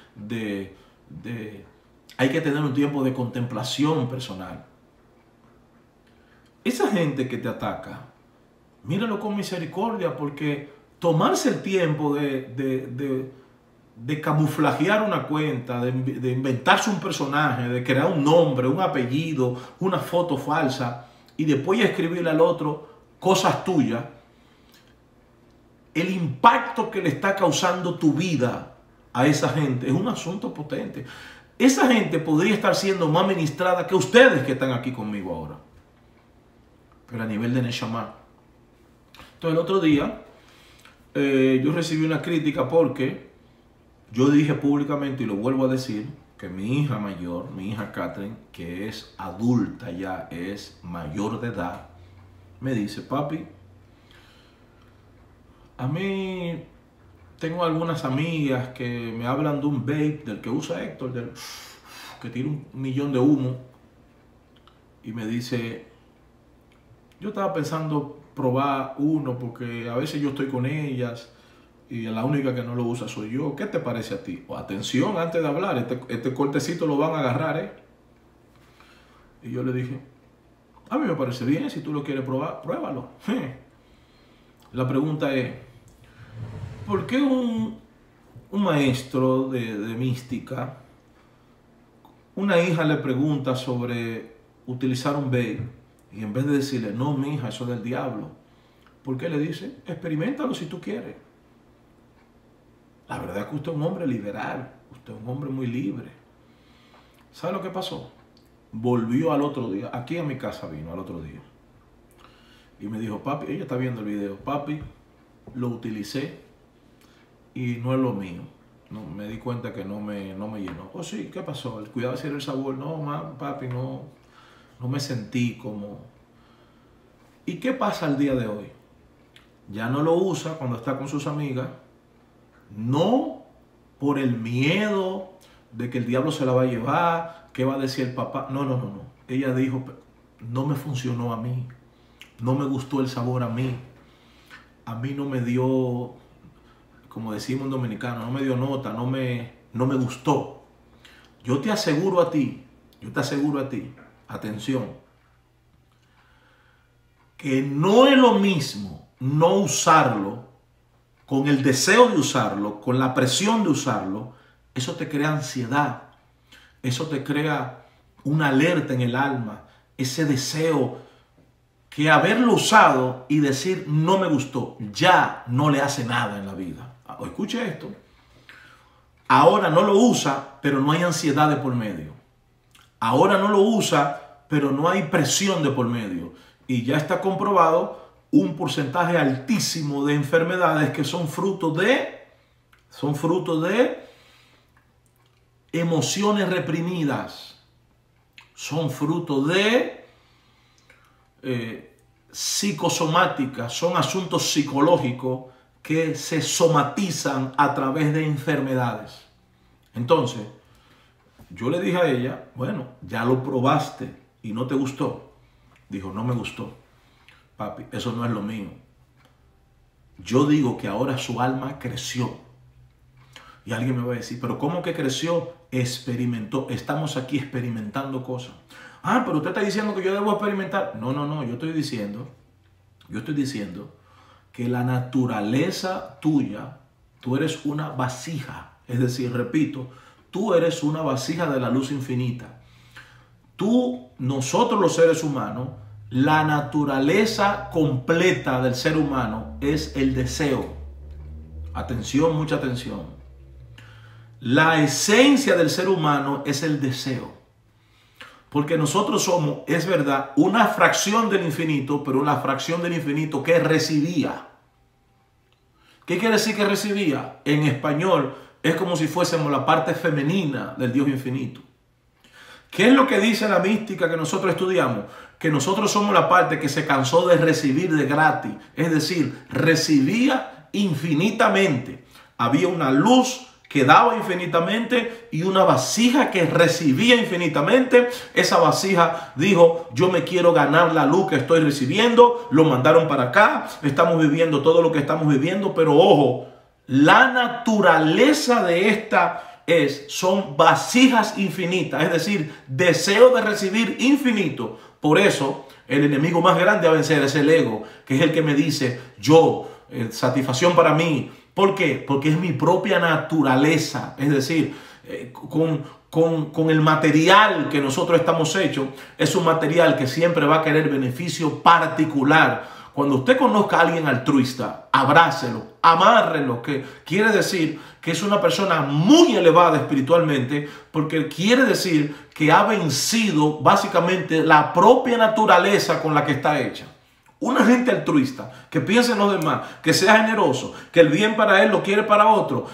[SPEAKER 1] hay que tener un tiempo de contemplación personal. Esa gente que te ataca, míralo con misericordia, porque tomarse el tiempo de camuflajear una cuenta, de inventarse un personaje, de crear un nombre, un apellido, una foto falsa, y después escribirle al otro cosas tuyas, el impacto que le está causando tu vida a esa gente es un asunto potente. Esa gente podría estar siendo más ministrada que ustedes que están aquí conmigo ahora. Pero a nivel de Neshama. Entonces el otro día yo recibí una crítica porque yo dije públicamente, y lo vuelvo a decir, que mi hija mayor, mi hija Catherine, que es adulta ya, es mayor de edad, me dice, papi, a mí tengo algunas amigas que me hablan de un vape del que usa Héctor, que tiene 1 millón de humo, y me dice, yo estaba pensando probar uno porque a veces yo estoy con ellas y la única que no lo usa soy yo. ¿Qué te parece a ti? O atención, antes de hablar, este cortecito lo van a agarrar, Y yo le dije, a mí me parece bien, si tú lo quieres probar, pruébalo. La pregunta es, ¿por qué un maestro de mística, una hija le pregunta sobre utilizar un vape? Y en vez de decirle, no, mi hija, eso es del diablo, ¿por qué le dice? Experiméntalo si tú quieres. La verdad es que usted es un hombre liberal, usted es un hombre muy libre. ¿Sabe lo que pasó? Volvió al otro día, aquí a mi casa vino al otro día. Y me dijo, papi, ella está viendo el video, papi, lo utilicé y no es lo mío. No, me di cuenta que no me llenó. Oh, sí, ¿qué pasó? El cuidado de el sabor. No, papi, no me sentí como... ¿Y qué pasa el día de hoy? Ya no lo usa cuando está con sus amigas, no por el miedo de que el diablo se la va a llevar, qué va a decir el papá. No. Ella dijo, no me funcionó a mí, no me gustó el sabor a mí no me dio, como decimos en dominicano, no me dio nota, no me gustó. Yo te aseguro a ti, atención, que no es lo mismo no usarlo, con el deseo de usarlo, con la presión de usarlo. Eso te crea ansiedad, eso te crea una alerta en el alma, ese deseo que haberlo usado y decir no me gustó ya no le hace nada en la vida. Escuche esto. Ahora no lo usa, pero no hay ansiedad de por medio. Ahora no lo usa, pero no hay presión de por medio. Y ya está comprobado un porcentaje altísimo de enfermedades que son fruto de emociones reprimidas. Son fruto de psicosomáticas, son asuntos psicológicos que se somatizan a través de enfermedades. Entonces, yo le dije a ella, bueno, ya lo probaste y no te gustó. Dijo, no me gustó. Papi, eso no es lo mío. Yo digo que ahora su alma creció. Y alguien me va a decir, pero ¿cómo que creció? Experimentó. Estamos aquí experimentando cosas. Ah, pero usted está diciendo que yo debo experimentar. No, yo estoy diciendo que la naturaleza tuya, tú eres una vasija. Es decir, repito, tú eres una vasija de la luz infinita. Nosotros los seres humanos, la naturaleza completa del ser humano es el deseo. Atención, mucha atención. La esencia del ser humano es el deseo. Porque nosotros somos, es verdad, una fracción del infinito, pero una fracción del infinito que recibía. ¿Qué quiere decir que recibía? En español es como si fuésemos la parte femenina del Dios infinito. ¿Qué es lo que dice la mística que nosotros estudiamos? Que nosotros somos la parte que se cansó de recibir de gratis. Es decir, recibía infinitamente. Había una luz que daba infinitamente y una vasija que recibía infinitamente. Esa vasija dijo, yo me quiero ganar la luz que estoy recibiendo. Lo mandaron para acá. Estamos viviendo todo lo que estamos viviendo. Pero ojo, la naturaleza de esta son vasijas infinitas. Es decir, deseo de recibir infinito. Por eso, el enemigo más grande a vencer es el ego, que es el que me dice, satisfacción para mí. ¿Por qué? Porque es mi propia naturaleza. Es decir, con el material que nosotros estamos hechos, es un material que siempre va a querer beneficio particular. Cuando usted conozca a alguien altruista, abrácelo, amárrelo, que quiere decir que es una persona muy elevada espiritualmente, porque quiere decir que ha vencido básicamente la propia naturaleza con la que está hecha. Una gente altruista, que piense en los demás, que sea generoso, que el bien para él lo quiere para otro,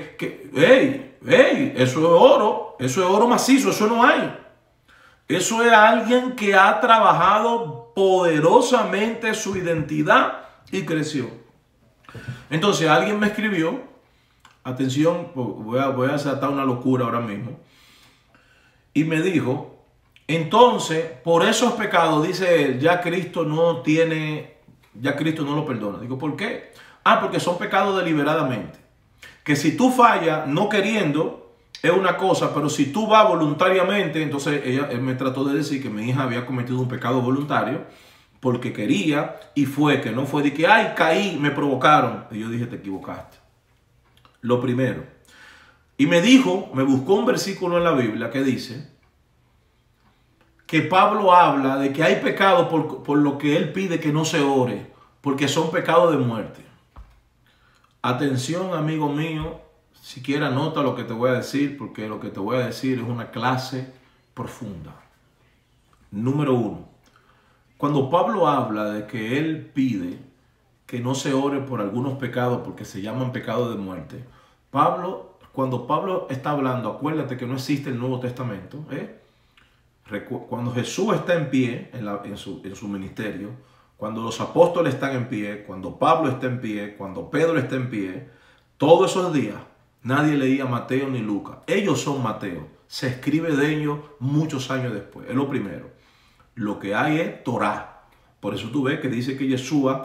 [SPEAKER 1] eso es oro macizo, eso no hay. Eso es alguien que ha trabajado poderosamente su identidad y creció. Entonces alguien me escribió, atención, voy a desatar una locura ahora mismo, y me dijo, entonces, por esos pecados, dice él, ya Cristo no lo perdona. Digo, ¿por qué? Porque son pecados deliberadamente. Que si tú fallas no queriendo, es una cosa, pero si tú vas voluntariamente, entonces él me trató de decir que mi hija había cometido un pecado voluntario porque quería y fue, que no fue de que, ay, caí, me provocaron. Y yo dije, te equivocaste. Lo primero. Y me buscó un versículo en la Biblia que dice que Pablo habla de que hay pecado por lo que él pide que no se ore, porque son pecados de muerte. Atención, amigo mío, siquiera nota lo que te voy a decir, porque lo que te voy a decir es una clase profunda. Número 1. Cuando Pablo habla de que él pide que no se ore por algunos pecados porque se llaman pecados de muerte, cuando Pablo está hablando, acuérdate que no existe el Nuevo Testamento, Cuando Jesús está en pie en su ministerio, cuando los apóstoles están en pie, cuando Pablo está en pie, cuando Pedro está en pie, todos esos días nadie leía Mateo ni Lucas. Ellos son Mateo. Se escribe de ellos muchos años después. Es lo primero. Lo que hay es Torá. Por eso tú ves que dice que Yeshua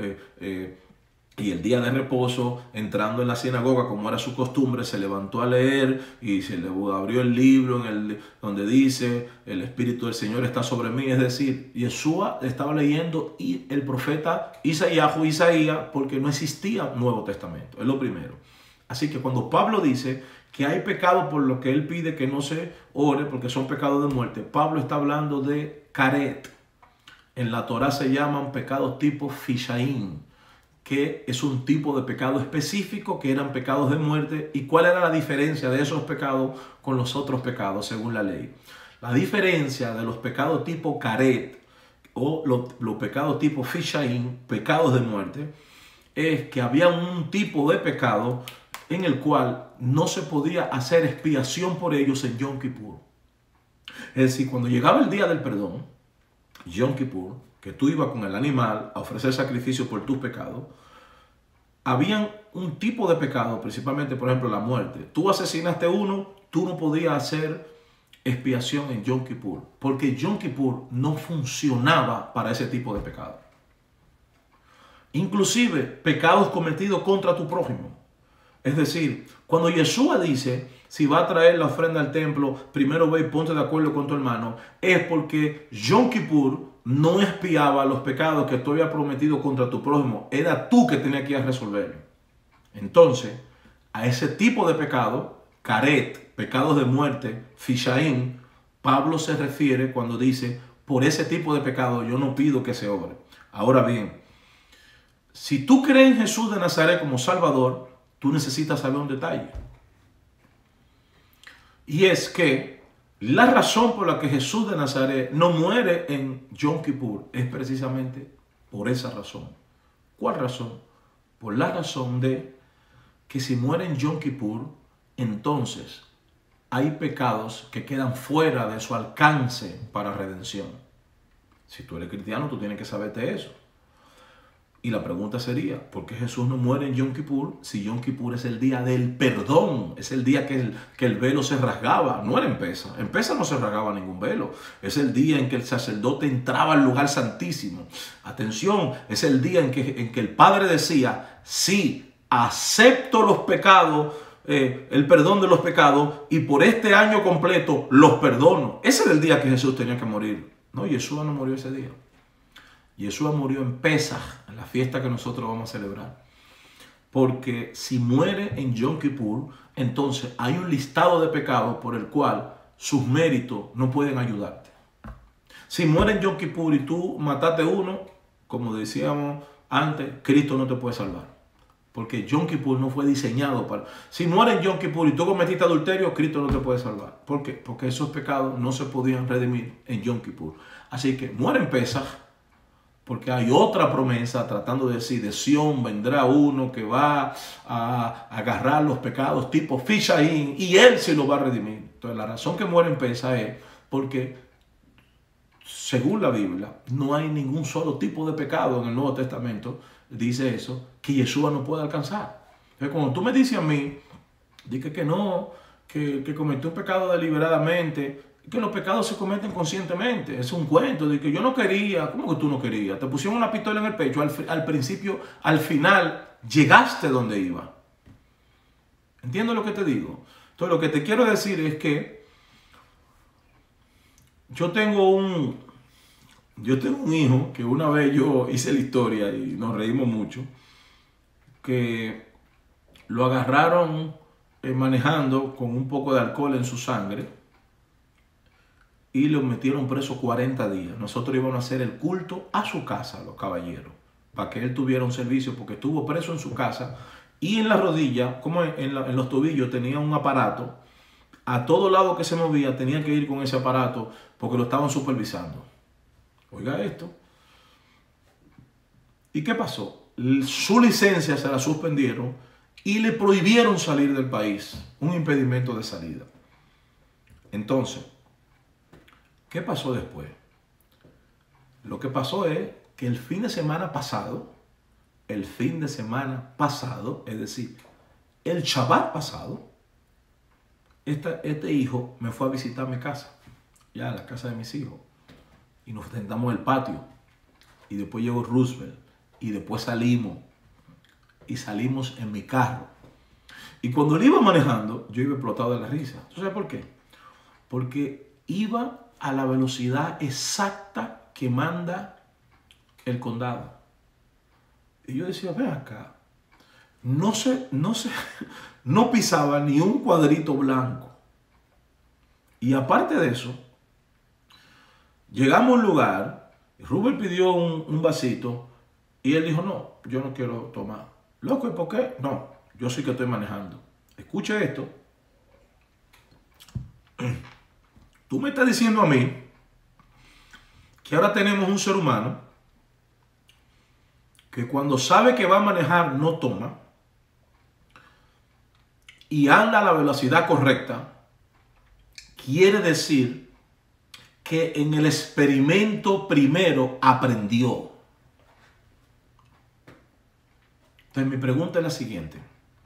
[SPEAKER 1] y el día de reposo, entrando en la sinagoga como era su costumbre, se levantó a leer y se le abrió el libro donde dice, el Espíritu del Señor está sobre mí. Es decir, Yeshua estaba leyendo y el profeta Isaías, porque no existía Nuevo Testamento. Es lo primero. Así que cuando Pablo dice que hay pecado por lo que él pide que no se ore, porque son pecados de muerte, Pablo está hablando de caret. en la Torá se llaman pecados tipo Fishaim, que es un tipo de pecado específico, que eran pecados de muerte. ¿Y cuál era la diferencia de esos pecados con los otros pecados según la ley? La diferencia de los pecados tipo Karet o los pecados tipo Fishaim, pecados de muerte, es que había un tipo de pecado en el cual no se podía hacer expiación por ellos en Yom Kippur. Es decir, cuando llegaba el día del perdón, Yom Kippur, que tú ibas con el animal a ofrecer sacrificio por tus pecados, habían un tipo de pecado, principalmente, por ejemplo, la muerte. Tú asesinaste uno, tú no podías hacer expiación en Yom Kippur, porque Yom Kippur no funcionaba para ese tipo de pecado. Inclusive, pecados cometidos contra tu prójimo. Es decir, cuando Yeshua dice, si va a traer la ofrenda al templo, primero ve y ponte de acuerdo con tu hermano, es porque Yom Kippur no expiaba los pecados que tú habías prometido contra tu prójimo. Era tú que tenías que ir a resolverlo. Entonces, a ese tipo de pecado, Karet, pecados de muerte, Fishaim, Pablo se refiere cuando dice, por ese tipo de pecado yo no pido que se obre. Ahora bien, si tú crees en Jesús de Nazaret como Salvador, tú necesitas saber un detalle. Y es que la razón por la que Jesús de Nazaret no muere en Yom Kippur es precisamente por esa razón. ¿Cuál razón? Por la razón de que si muere en Yom Kippur, entonces hay pecados que quedan fuera de su alcance para redención. Si tú eres cristiano, tú tienes que saberte eso. Y la pregunta sería, ¿por qué Jesús no muere en Yom Kippur si Yom Kippur es el día del perdón? Es el día que el velo se rasgaba, no era en Pesa. En Pesa no se rasgaba ningún velo. Es el día en que el sacerdote entraba al lugar santísimo. Atención, es el día en que el Padre decía, sí, acepto los pecados, el perdón de los pecados, y por este año completo los perdono. Ese era el día que Jesús tenía que morir. No, Yeshua no murió ese día. Yeshua murió en Pesaj, en la fiesta que nosotros vamos a celebrar. Porque si muere en Yom Kippur, entonces hay un listado de pecados por el cual sus méritos no pueden ayudarte. Si muere en Yom Kippur y tú mataste uno, como decíamos antes, Cristo no te puede salvar. Porque Yom Kippur no fue diseñado para... Si muere en Yom Kippur y tú cometiste adulterio, Cristo no te puede salvar. ¿Por qué? Porque esos pecados no se podían redimir en Yom Kippur. Así que muere en Pesaj, porque hay otra promesa tratando de decir, de Sión vendrá uno que va a agarrar los pecados tipo Fishaim y él se lo va a redimir. Entonces la razón que muere en Pesaj es porque, según la Biblia, no hay ningún solo tipo de pecado en el Nuevo Testamento, dice eso, que Yeshua no puede alcanzar. Entonces cuando tú me dices a mí, dije que no, que cometí un pecado deliberadamente, que los pecados se cometen conscientemente. Es un cuento de que yo no quería. ¿Cómo que tú no querías? Te pusieron una pistola en el pecho. Al principio, al final, llegaste donde iba. ¿Entiendes lo que te digo? Entonces, lo que te quiero decir es que yo tengo un hijo que una vez yo hice la historia y nos reímos mucho, que lo agarraron manejando con un poco de alcohol en su sangre y lo metieron preso 40 días. Nosotros íbamos a hacer el culto a su casa, los caballeros, para que él tuviera un servicio, porque estuvo preso en su casa y en la rodilla, como en los tobillos, tenía un aparato. A todo lado que se movía tenía que ir con ese aparato porque lo estaban supervisando. Oiga esto. ¿Y qué pasó? Su licencia se la suspendieron y le prohibieron salir del país. Un impedimento de salida. Entonces, ¿qué pasó después? Lo que pasó es que el fin de semana pasado, es decir, el Shabbat pasado, este hijo me fue a visitar mi casa, ya la casa de mis hijos, y nos sentamos en el patio, y después llegó Roosevelt, y después salimos en mi carro. Y cuando él iba manejando, yo iba explotado de la risa. ¿Tú sabes por qué? Porque iba a la velocidad exacta que manda el condado. Y yo decía, ven acá, no pisaba ni un cuadrito blanco. Y aparte de eso, llegamos a un lugar Y Rubén pidió un vasito y él dijo, no, yo no quiero tomar. Loco, ¿y por qué? No, yo sí que estoy manejando. Escuche esto. Tú me estás diciendo a mí que ahora tenemos un ser humano que cuando sabe que va a manejar no toma y anda a la velocidad correcta. Quiere decir que en el experimento primero aprendió. Entonces mi pregunta es la siguiente.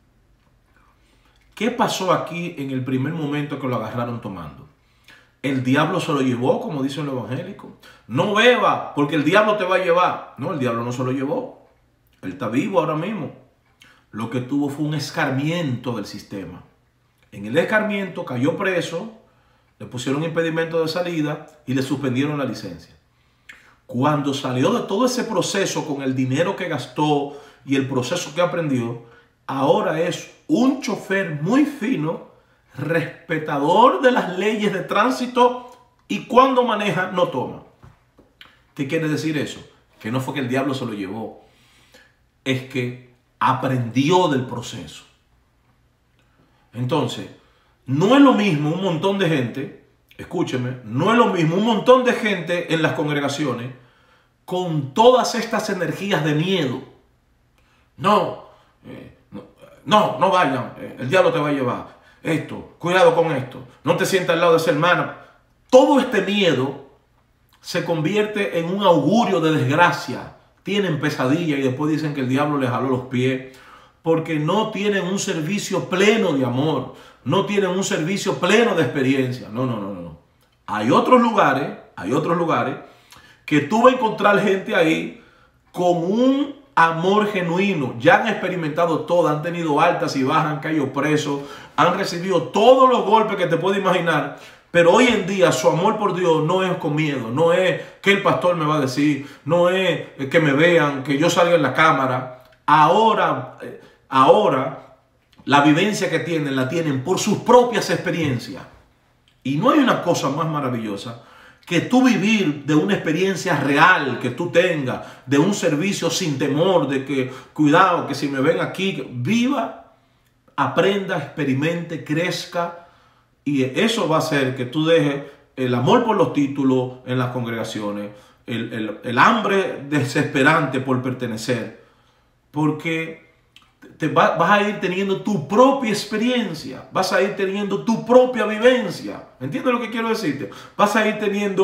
[SPEAKER 1] ¿Qué pasó aquí en el primer momento que lo agarraron tomando? El diablo se lo llevó, como dice el evangélico. No beba, porque el diablo te va a llevar. No, el diablo no se lo llevó. Él está vivo ahora mismo. Lo que tuvo fue un escarmiento del sistema. En el escarmiento cayó preso, le pusieron impedimento de salida y le suspendieron la licencia. Cuando salió de todo ese proceso con el dinero que gastó y el proceso que aprendió, ahora es un chofer muy fino, respetador de las leyes de tránsito y cuando maneja no toma. ¿Qué quiere decir eso? Que no fue que el diablo se lo llevó, es que aprendió del proceso. Entonces, no es lo mismo un montón de gente, escúcheme, no es lo mismo un montón de gente en las congregaciones con todas estas energías de miedo. No vayan, el diablo te va a llevar. Esto, cuidado con esto, no te sientas al lado de esa hermana. Todo este miedo se convierte en un augurio de desgracia. Tienen pesadilla y después dicen que el diablo les jaló los pies porque no tienen un servicio pleno de amor, no tienen un servicio pleno de experiencia. No. Hay otros lugares que tú vas a encontrar gente ahí con un amor genuino. Ya han experimentado todo, han tenido altas y bajas, han caído presos, han recibido todos los golpes que te puedes imaginar. Pero hoy en día su amor por Dios no es con miedo, no es que el pastor me va a decir, no es que me vean, que yo salga en la cámara. Ahora la vivencia que tienen la tienen por sus propias experiencias. Y no hay una cosa más maravillosa que tú vivir de una experiencia real que tú tengas, de un servicio sin temor, de que cuidado, que si me ven aquí, viva, aprenda, experimente, crezca. Y eso va a hacer que tú dejes el amor por los títulos en las congregaciones, el hambre desesperante por pertenecer, porque vas a ir teniendo tu propia experiencia, vas a ir teniendo tu propia vivencia. ¿Entiendes lo que quiero decirte? Vas a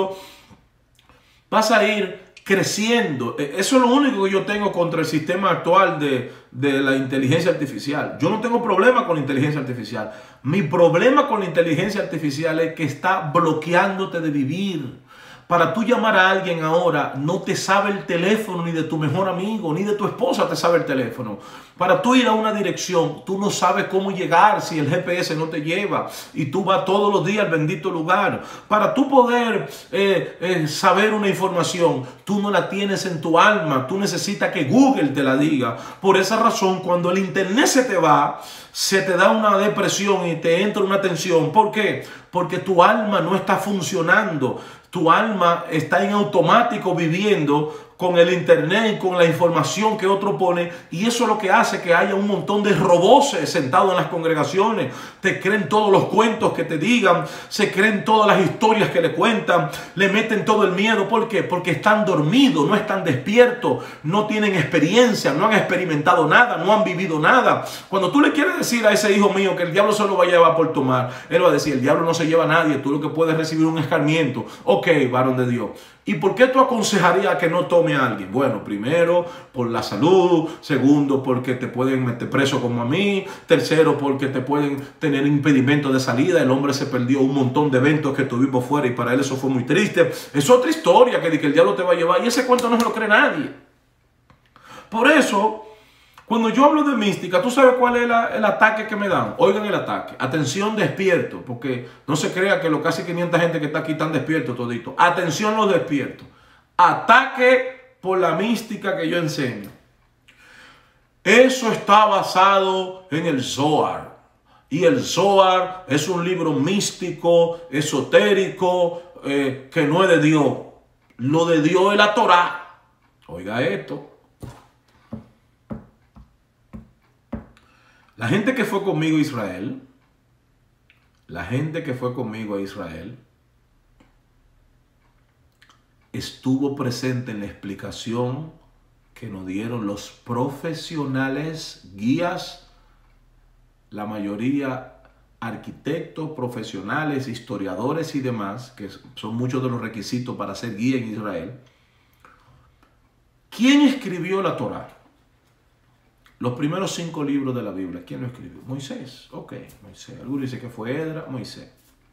[SPEAKER 1] ir creciendo. Eso es lo único que yo tengo contra el sistema actual de la inteligencia artificial. Yo no tengo problema con la inteligencia artificial. Mi problema con la inteligencia artificial es que está bloqueándote de vivir. Para tú llamar a alguien ahora, no te sabe el teléfono ni de tu mejor amigo, ni de tu esposa te sabe el teléfono. Para tú ir a una dirección, tú no sabes cómo llegar si el GPS no te lleva y tú vas todos los días al bendito lugar. Para tú poder saber una información, tú no la tienes en tu alma, tú necesitas que Google te la diga. Por esa razón, cuando el internet se te va, se te da una depresión y te entra una tensión. ¿Por qué? Porque tu alma no está funcionando. Tu alma está en automático viviendo con el internet y con la información que otro pone, y eso es lo que hace que haya un montón de roboces sentados en las congregaciones. Te creen todos los cuentos que te digan, se creen todas las historias que le cuentan, le meten todo el miedo. ¿Por qué? Porque están dormidos, no están despiertos, no tienen experiencia, no han experimentado nada, no han vivido nada. Cuando tú le quieres decir a ese hijo mío que el diablo se lo va a llevar por tomar, él va a decir, el diablo no se lleva a nadie, tú lo que puedes recibir un escarmiento. Ok, varón de Dios. ¿Y por qué tú aconsejarías que no tome a alguien? Bueno, primero, por la salud. Segundo, porque te pueden meter preso como a mí. Tercero, porque te pueden tener impedimento de salida. El hombre se perdió un montón de eventos que tuvimos fuera y para él eso fue muy triste. Es otra historia que el diablo te va a llevar. Y ese cuento no se lo cree nadie. Por eso, cuando yo hablo de mística, ¿tú sabes cuál es el ataque que me dan? Oigan el ataque. Atención, despierto. Porque no se crea que los casi 500 gente que está aquí están despiertos todito. Atención, los despiertos. Ataque por la mística que yo enseño. Eso está basado en el Zohar. Y el Zohar es un libro místico, esotérico, que no es de Dios. lo de Dios es la Torá. Oiga esto. La gente que fue conmigo a Israel, estuvo presente en la explicación que nos dieron los profesionales, guías, la mayoría arquitectos, profesionales, historiadores y demás, que son muchos de los requisitos para ser guía en Israel. ¿Quién escribió la Torá? Los primeros 5 libros de la Biblia. ¿Quién lo escribió? Moisés. Ok, Moisés. Algunos dicen que fue Edra, Moisés.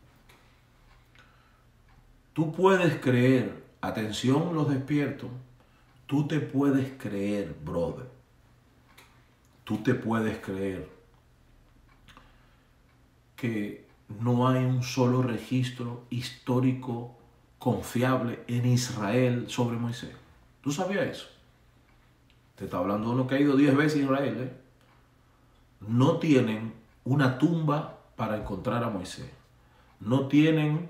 [SPEAKER 1] Tú puedes creer, atención los despiertos, tú te puedes creer, brother. Tú te puedes creer que no hay un solo registro histórico confiable en Israel sobre Moisés. ¿Tú sabías eso? Te está hablando de uno que ha ido 10 veces a Israel. No tienen una tumba para encontrar a Moisés. No tienen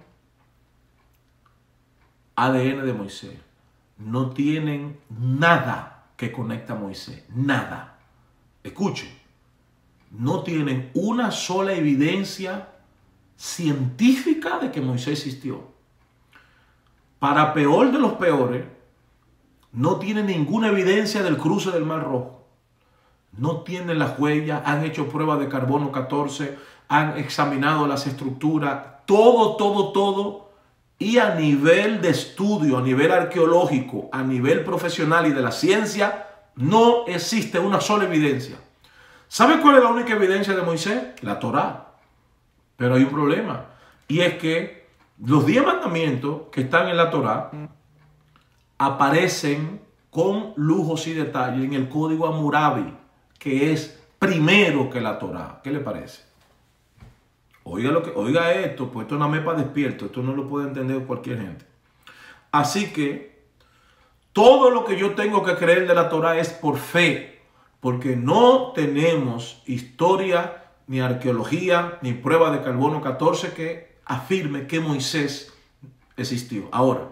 [SPEAKER 1] ADN de Moisés. No tienen nada que conecta a Moisés. Nada. Escuchen. No tienen una sola evidencia científica de que Moisés existió. Para peor de los peores, no tienen ninguna evidencia del cruce del Mar Rojo. No tienen las huellas, han hecho pruebas de carbono 14, han examinado las estructuras, todo. Y a nivel de estudio, a nivel arqueológico, a nivel profesional y de la ciencia, no existe una sola evidencia. ¿Sabe cuál es la única evidencia de Moisés? La Torá. Pero hay un problema. Y es que los 10 mandamientos que están en la Torá aparecen con lujos y detalles en el Código Hammurabi, que es primero que la Torá. ¿Qué le parece? Oiga esto, pues esto es una mepa despierto. Esto no lo puede entender cualquier gente. Así que todo lo que yo tengo que creer de la Torá es por fe, porque no tenemos historia, ni arqueología, ni prueba de carbono 14 que afirme que Moisés existió. Ahora,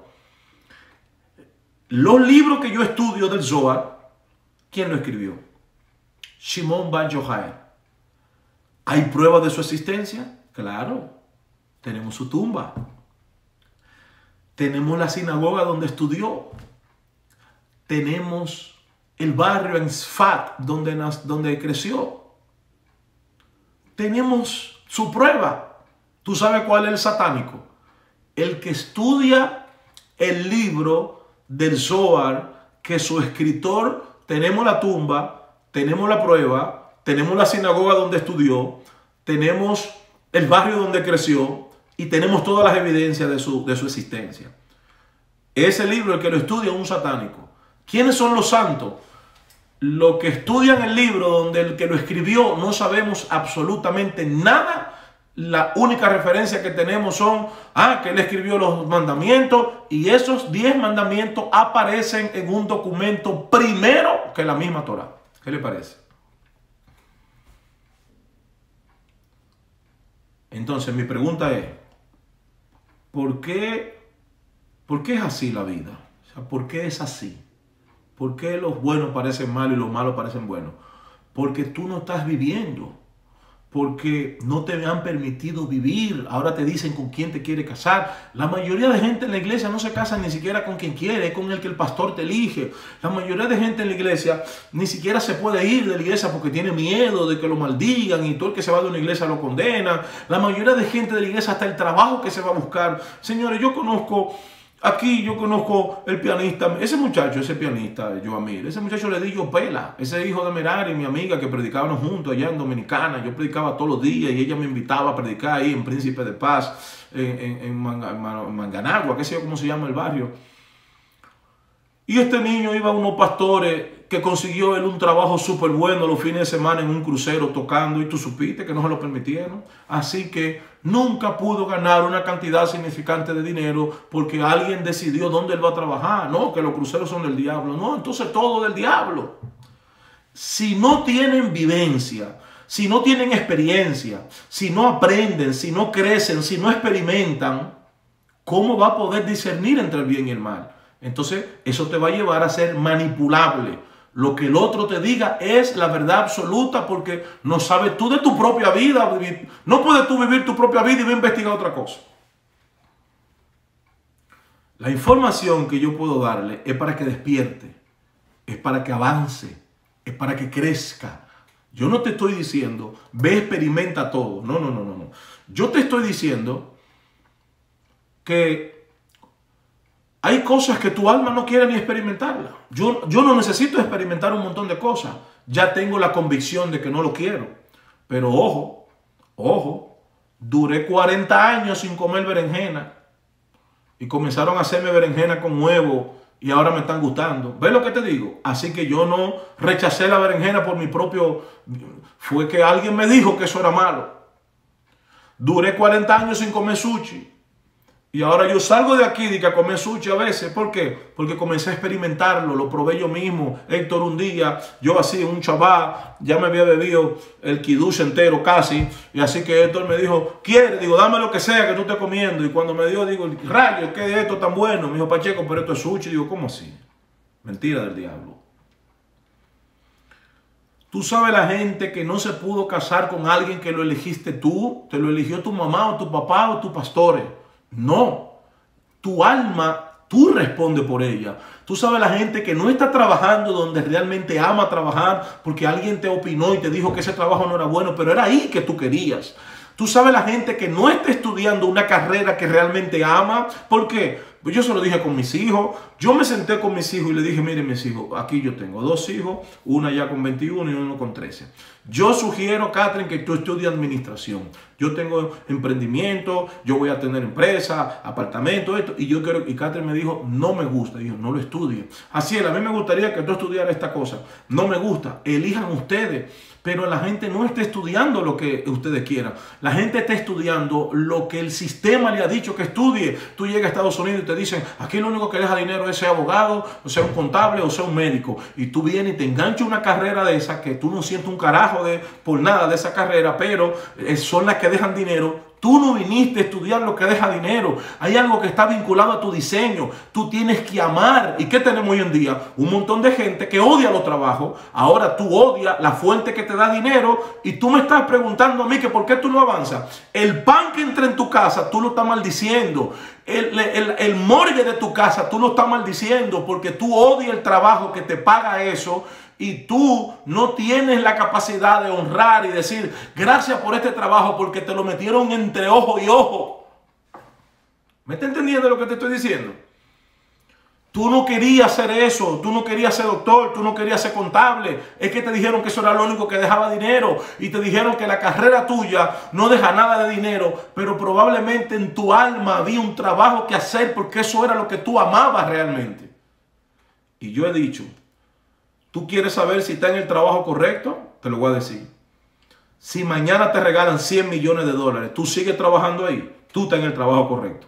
[SPEAKER 1] los libros que yo estudio del Zohar, ¿quién lo escribió? Shimon Bar Yochai. ¿Hay pruebas de su existencia? Claro. Tenemos su tumba. Tenemos la sinagoga donde estudió. Tenemos el barrio en Sfat donde creció. Tenemos su prueba. ¿Tú sabes cuál es el satánico? El que estudia el libro del Zohar, que su escritor, tenemos la tumba, tenemos la prueba, tenemos la sinagoga donde estudió, tenemos el barrio donde creció y tenemos todas las evidencias de su existencia. Ese libro, el que lo estudia, es un satánico. ¿Quiénes son los santos? Los que estudian el libro donde el que lo escribió no sabemos absolutamente nada. La única referencia que tenemos son que él escribió los mandamientos, y esos 10 mandamientos aparecen en un documento primero que la misma Torá. ¿Qué le parece? Entonces mi pregunta es, ¿por qué es así la vida? O sea, ¿por qué es así? ¿Por qué los buenos parecen malos y los malos parecen buenos? Porque tú no estás viviendo. Porque no te han permitido vivir. Ahora te dicen con quién te quiere casar. La mayoría de gente en la iglesia no se casa ni siquiera con quien quiere, es con el que el pastor te elige. La mayoría de gente en la iglesia ni siquiera se puede ir de la iglesia porque tiene miedo de que lo maldigan, y todo el que se va de una iglesia lo condena. La mayoría de gente de la iglesia, hasta el trabajo que se va a buscar. Señores, yo conozco el pianista, ese muchacho, ese pianista, Joamir, ese muchacho le di yo pela, ese hijo de Merari, mi amiga, que predicábamos juntos allá en Dominicana. Yo predicaba todos los días y ella me invitaba a predicar ahí en Príncipe de Paz, en Manganagua, qué sé yo cómo se llama el barrio. Y este niño iba a unos pastores que consiguió él un trabajo súper bueno los fines de semana en un crucero tocando, y tú supiste que no se lo permitieron. Así que nunca pudo ganar una cantidad significante de dinero porque alguien decidió dónde él va a trabajar. No, que los cruceros son del diablo. No, entonces todo del diablo. Si no tienen vivencia, si no tienen experiencia, si no aprenden, si no crecen, si no experimentan, ¿cómo va a poder discernir entre el bien y el mal? Entonces, eso te va a llevar a ser manipulable. Lo que el otro te diga es la verdad absoluta porque no sabes tú de tu propia vida. No puedes tú vivir tu propia vida y voy a investigar otra cosa. La información que yo puedo darle es para que despierte, es para que avance, es para que crezca. Yo no te estoy diciendo, ve, experimenta todo. No, no, no, no, no. Yo te estoy diciendo que hay cosas que tu alma no quiere ni experimentarla. Yo no necesito experimentar un montón de cosas. Ya tengo la convicción de que no lo quiero. Pero ojo, ojo, duré 40 años sin comer berenjena. Y comenzaron a hacerme berenjena con huevo y ahora me están gustando. ¿Ves lo que te digo? Así que yo no rechacé la berenjena por mi propio... Fue que alguien me dijo que eso era malo. Duré 40 años sin comer sushi. Y ahora yo salgo de aquí a comer sushi a veces. ¿Por qué? Porque comencé a experimentarlo. Lo probé yo mismo. Héctor un día, yo así, un chaval, ya me había bebido el kiddush entero casi. Y así que Héctor me dijo, ¿quieres? Digo, dame lo que sea que tú estés comiendo. Y cuando me dio, digo, rayo, ¿qué es esto tan bueno? Me dijo, Pacheco, pero esto es sushi. Digo, ¿cómo así? Mentira del diablo. Tú sabes la gente que no se pudo casar con alguien que lo elegiste tú. Te lo eligió tu mamá o tu papá o tus pastores. No, tu alma, tú respondes por ella. Tú sabes la gente que no está trabajando donde realmente ama trabajar porque alguien te opinó y te dijo que ese trabajo no era bueno, pero era ahí que tú querías. Tú sabes la gente que no está estudiando una carrera que realmente ama. ¿Por qué? Pues yo se lo dije con mis hijos. Yo me senté con mis hijos y le dije, miren mis hijos, aquí yo tengo 2 hijos, una ya con 21 y uno con 13. Yo sugiero, Catherine, que tú estudies administración. Yo tengo emprendimiento, yo voy a tener empresa, apartamento, esto. Y yo quiero, y Catherine me dijo, no me gusta. Dijo, no lo estudie. Así es, a mí me gustaría que tú estudiaras esta cosa. No me gusta. Elijan ustedes. Pero la gente no está estudiando lo que ustedes quieran. La gente está estudiando lo que el sistema le ha dicho que estudie. Tú llegas a Estados Unidos y te dicen, aquí lo único que deja dinero es ser abogado, o sea un contable, o sea un médico. Y tú vienes y te enganchas una carrera de esa que tú no sientes un carajo por nada de esa carrera, pero son las que dejan dinero. Tú no viniste a estudiar lo que deja dinero. Hay algo que está vinculado a tu diseño. Tú tienes que amar. ¿Y qué tenemos hoy en día? Un montón de gente que odia los trabajos. Ahora tú odias la fuente que te da dinero y tú me estás preguntando a mí que por qué tú no avanzas. El pan que entra en tu casa, tú lo estás maldiciendo. El morgue de tu casa, tú lo estás maldiciendo porque tú odias el trabajo que te paga eso. Y tú no tienes la capacidad de honrar y decir, gracias por este trabajo porque te lo metieron entre ojo y ojo. ¿Me está entendiendo lo que te estoy diciendo? Tú no querías hacer eso, tú no querías ser doctor, tú no querías ser contable. Es que te dijeron que eso era lo único que dejaba dinero. Y te dijeron que la carrera tuya no deja nada de dinero. Pero probablemente en tu alma había un trabajo que hacer porque eso era lo que tú amabas realmente. Y yo he dicho, ¿tú quieres saber si está en el trabajo correcto? Te lo voy a decir. Si mañana te regalan $100 millones, ¿tú sigues trabajando ahí? Tú estás en el trabajo correcto.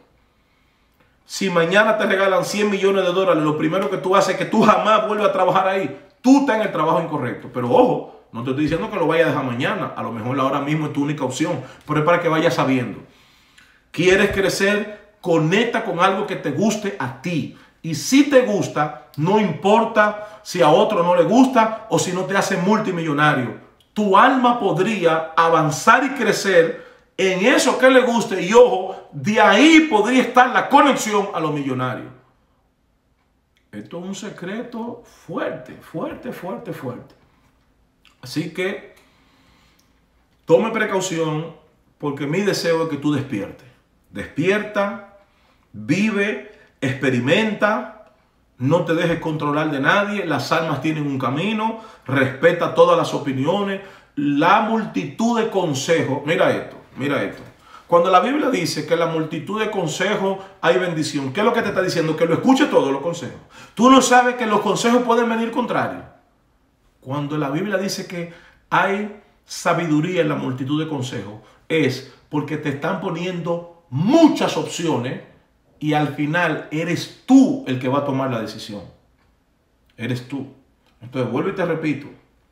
[SPEAKER 1] Si mañana te regalan $100 millones, lo primero que tú haces es que tú jamás vuelvas a trabajar ahí. Tú estás en el trabajo incorrecto. Pero ojo, no te estoy diciendo que lo vayas a dejar mañana. A lo mejor ahora mismo es tu única opción. Pero es para que vayas sabiendo. ¿Quieres crecer? Conecta con algo que te guste a ti. Y si te gusta, no importa si a otro no le gusta o si no te hace multimillonario. Tu alma podría avanzar y crecer en eso que le guste. Y ojo, de ahí podría estar la conexión a los millonarios. Esto es un secreto fuerte, fuerte, fuerte, fuerte. Así que tome precaución porque mi deseo es que tú despiertes. Despierta, vive, experimenta, no te dejes controlar de nadie. Las almas tienen un camino, respeta todas las opiniones, la multitud de consejos. Mira esto, mira esto. Cuando la Biblia dice que en la multitud de consejos hay bendición, ¿qué es lo que te está diciendo? Que lo escuche todos los consejos. Tú no sabes que los consejos pueden venir contrarios. Cuando la Biblia dice que hay sabiduría en la multitud de consejos, es porque te están poniendo muchas opciones y al final eres tú el que va a tomar la decisión. Eres tú. Entonces vuelvo y te repito,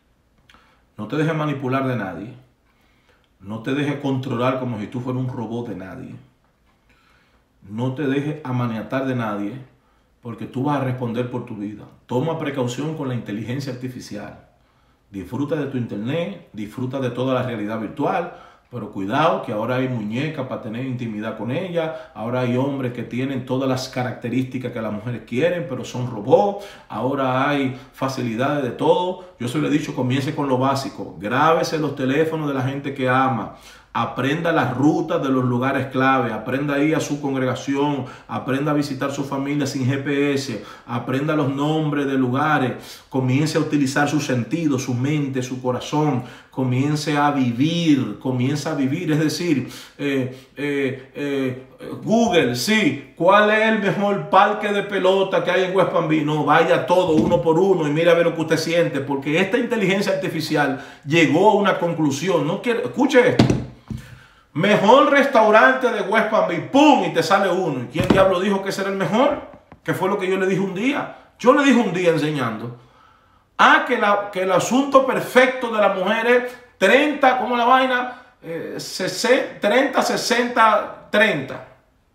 [SPEAKER 1] no te dejes manipular de nadie. No te dejes controlar como si tú fueras un robot de nadie. No te dejes amaniatar de nadie. porque tú vas a responder por tu vida. Toma precaución con la inteligencia artificial. Disfruta de tu internet, disfruta de toda la realidad virtual, pero cuidado que ahora hay muñecas para tener intimidad con ella, ahora hay hombres que tienen todas las características que las mujeres quieren, pero son robots, ahora hay facilidades de todo. Yo se lo he dicho, comience con lo básico, grábese los teléfonos de la gente que ama, aprenda las rutas de los lugares clave, aprenda a ir a su congregación, aprenda a visitar su familia sin GPS, aprenda los nombres de lugares, comience a utilizar sus sentidos, su mente, su corazón, comience a vivir, es decir, Google, sí, ¿cuál es el mejor parque de pelota que hay en West Palm Beach? No, vaya todo uno por uno y mira a ver lo que usted siente, porque esta inteligencia artificial llegó a una conclusión. No quiere, escuche esto. Mejor restaurante de West Palm Beach, ¡pum! Y te sale uno. ¿Y quién diablo dijo que ese era el mejor? Que fue lo que yo le dije un día. Yo le dije un día enseñando. Que el asunto perfecto de la mujer es 30, ¿cómo la vaina? 30, 60, 30.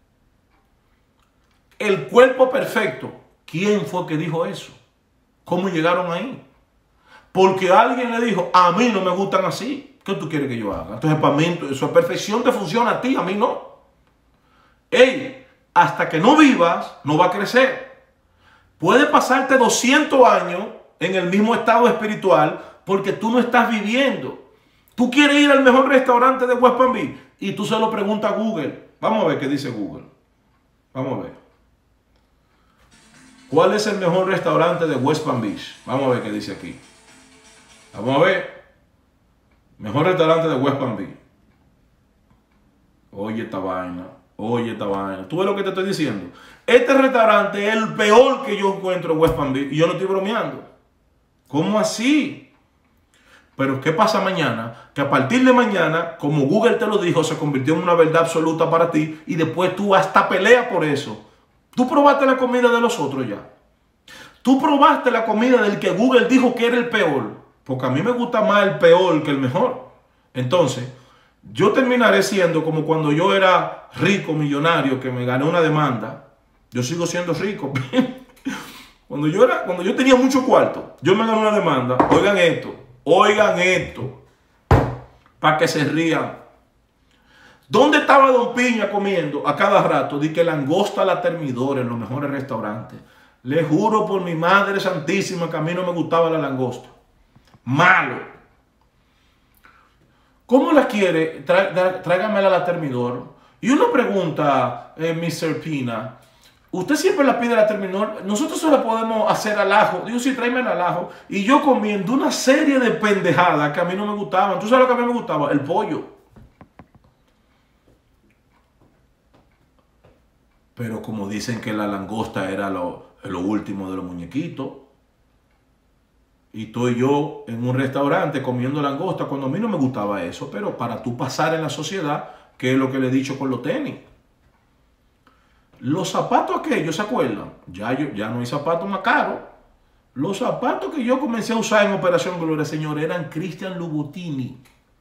[SPEAKER 1] El cuerpo perfecto. ¿Quién fue que dijo eso? ¿Cómo llegaron ahí? Porque alguien le dijo, a mí no me gustan así. ¿Qué tú quieres que yo haga? Entonces, para mí, su perfección te funciona a ti, a mí no. Ey, hasta que no vivas, no va a crecer. Puede pasarte 200 años en el mismo estado espiritual porque tú no estás viviendo. Tú quieres ir al mejor restaurante de West Palm Beach y tú se lo preguntas a Google. Vamos a ver qué dice Google. Vamos a ver. ¿Cuál es el mejor restaurante de West Palm Beach? Vamos a ver qué dice aquí. Vamos a ver. Mejor restaurante de West Palm Beach. Oye esta vaina. Oye esta vaina. ¿Tú ves lo que te estoy diciendo? Este restaurante es el peor que yo encuentro en West Palm Beach. Y yo no estoy bromeando. ¿Cómo así? Pero ¿qué pasa mañana? Que a partir de mañana, como Google te lo dijo, se convirtió en una verdad absoluta para ti. Y después tú hasta peleas por eso. Tú probaste la comida de los otros ya. Tú probaste la comida del que Google dijo que era el peor. Porque a mí me gusta más el peor que el mejor. Entonces, yo terminaré siendo como cuando yo era rico, millonario, que me gané una demanda. Yo sigo siendo rico. Cuando yo tenía mucho cuarto, yo me gané una demanda. Oigan esto. Para que se rían. ¿Dónde estaba Don Piña comiendo a cada rato? Di que langosta a la Termidora en los mejores restaurantes. Le juro por mi Madre Santísima que a mí no me gustaba la langosta. Malo. ¿Cómo la quiere? Tráigamela a la Termidor. Y uno pregunta, Mr. Pina, ¿usted siempre la pide a la Termidor? Nosotros solo podemos hacer al ajo. Digo, sí, tráemela al ajo. Y yo comiendo una serie de pendejadas que a mí no me gustaban. ¿Tú sabes lo que a mí me gustaba? El pollo. Pero como dicen que la langosta era lo último de los muñequitos. Y estoy yo en un restaurante comiendo langosta cuando a mí no me gustaba eso. Pero para tú pasar en la sociedad, que es lo que le he dicho con los tenis. Los zapatos aquellos, ¿se acuerdan? Ya no hay zapatos más caros. Los zapatos que yo comencé a usar en Operación Gloria, señor, eran Christian Louboutin.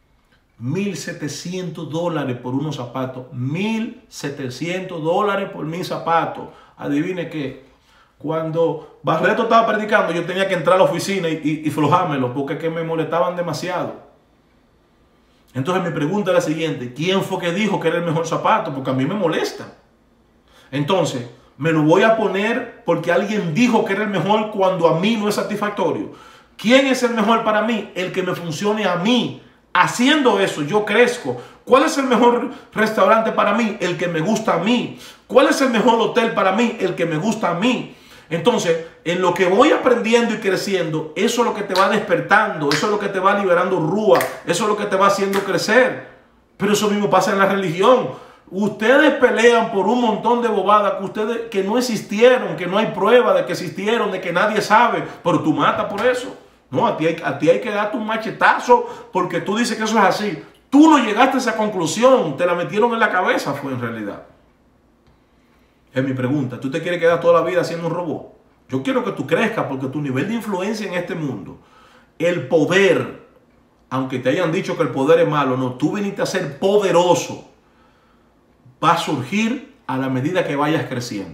[SPEAKER 1] $1,700 por unos zapatos. $1,700 por mis zapatos. Adivine qué. Cuando Barreto estaba predicando, yo tenía que entrar a la oficina y flojármelo porque es que me molestaban demasiado. Entonces mi pregunta es la siguiente: ¿quién fue que dijo que era el mejor zapato? Porque a mí me molesta. Entonces, me lo voy a poner porque alguien dijo que era el mejor cuando a mí no es satisfactorio. ¿Quién es el mejor para mí? El que me funcione a mí. Haciendo eso, yo crezco. ¿Cuál es el mejor restaurante para mí? El que me gusta a mí. ¿Cuál es el mejor hotel para mí? El que me gusta a mí. Entonces, en lo que voy aprendiendo y creciendo, eso es lo que te va despertando, eso es lo que te va liberando rúa, eso es lo que te va haciendo crecer. Pero eso mismo pasa en la religión. Ustedes pelean por un montón de bobadas que no existieron, que no hay prueba de que existieron, de que nadie sabe, pero tú matas por eso. No, a ti hay que darte un machetazo porque tú dices que eso es así. Tú no llegaste a esa conclusión, te la metieron en la cabeza, fue en realidad. Es mi pregunta. ¿Tú te quieres quedar toda la vida siendo un robot? Yo quiero que tú crezcas porque tu nivel de influencia en este mundo, el poder, aunque te hayan dicho que el poder es malo, no, tú viniste a ser poderoso, va a surgir a la medida que vayas creciendo.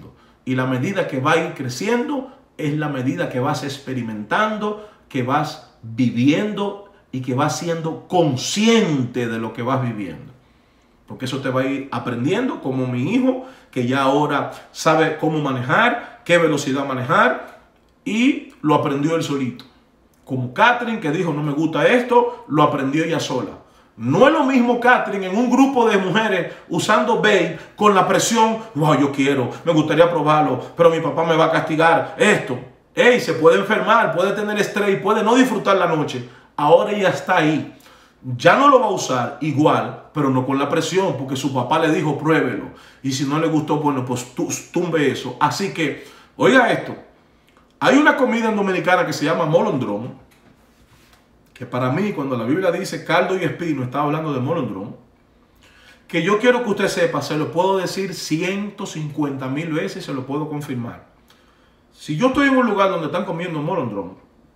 [SPEAKER 1] Y la medida que va a ir creciendo es la medida que vas experimentando, que vas viviendo y que vas siendo consciente de lo que vas viviendo. Porque eso te va a ir aprendiendo, como mi hijo, que ya ahora sabe cómo manejar, qué velocidad manejar, y lo aprendió él solito. Como Catherine, que dijo, no me gusta esto, lo aprendió ella sola. No es lo mismo Catherine en un grupo de mujeres usando Babe con la presión, wow, yo quiero, me gustaría probarlo, pero mi papá me va a castigar, esto. Ey, se puede enfermar, puede tener estrés, puede no disfrutar la noche. Ahora ella está ahí. Ya no lo va a usar igual, pero no con la presión, porque su papá le dijo, pruébelo. Y si no le gustó, bueno, pues tumbe eso. Así que, oiga esto. Hay una comida en Dominicana que se llama molondrón, que para mí, cuando la Biblia dice caldo y espino, está hablando de molondrón, que yo quiero que usted sepa, se lo puedo decir 150,000 veces y se lo puedo confirmar. Si yo estoy en un lugar donde están comiendo molondrón,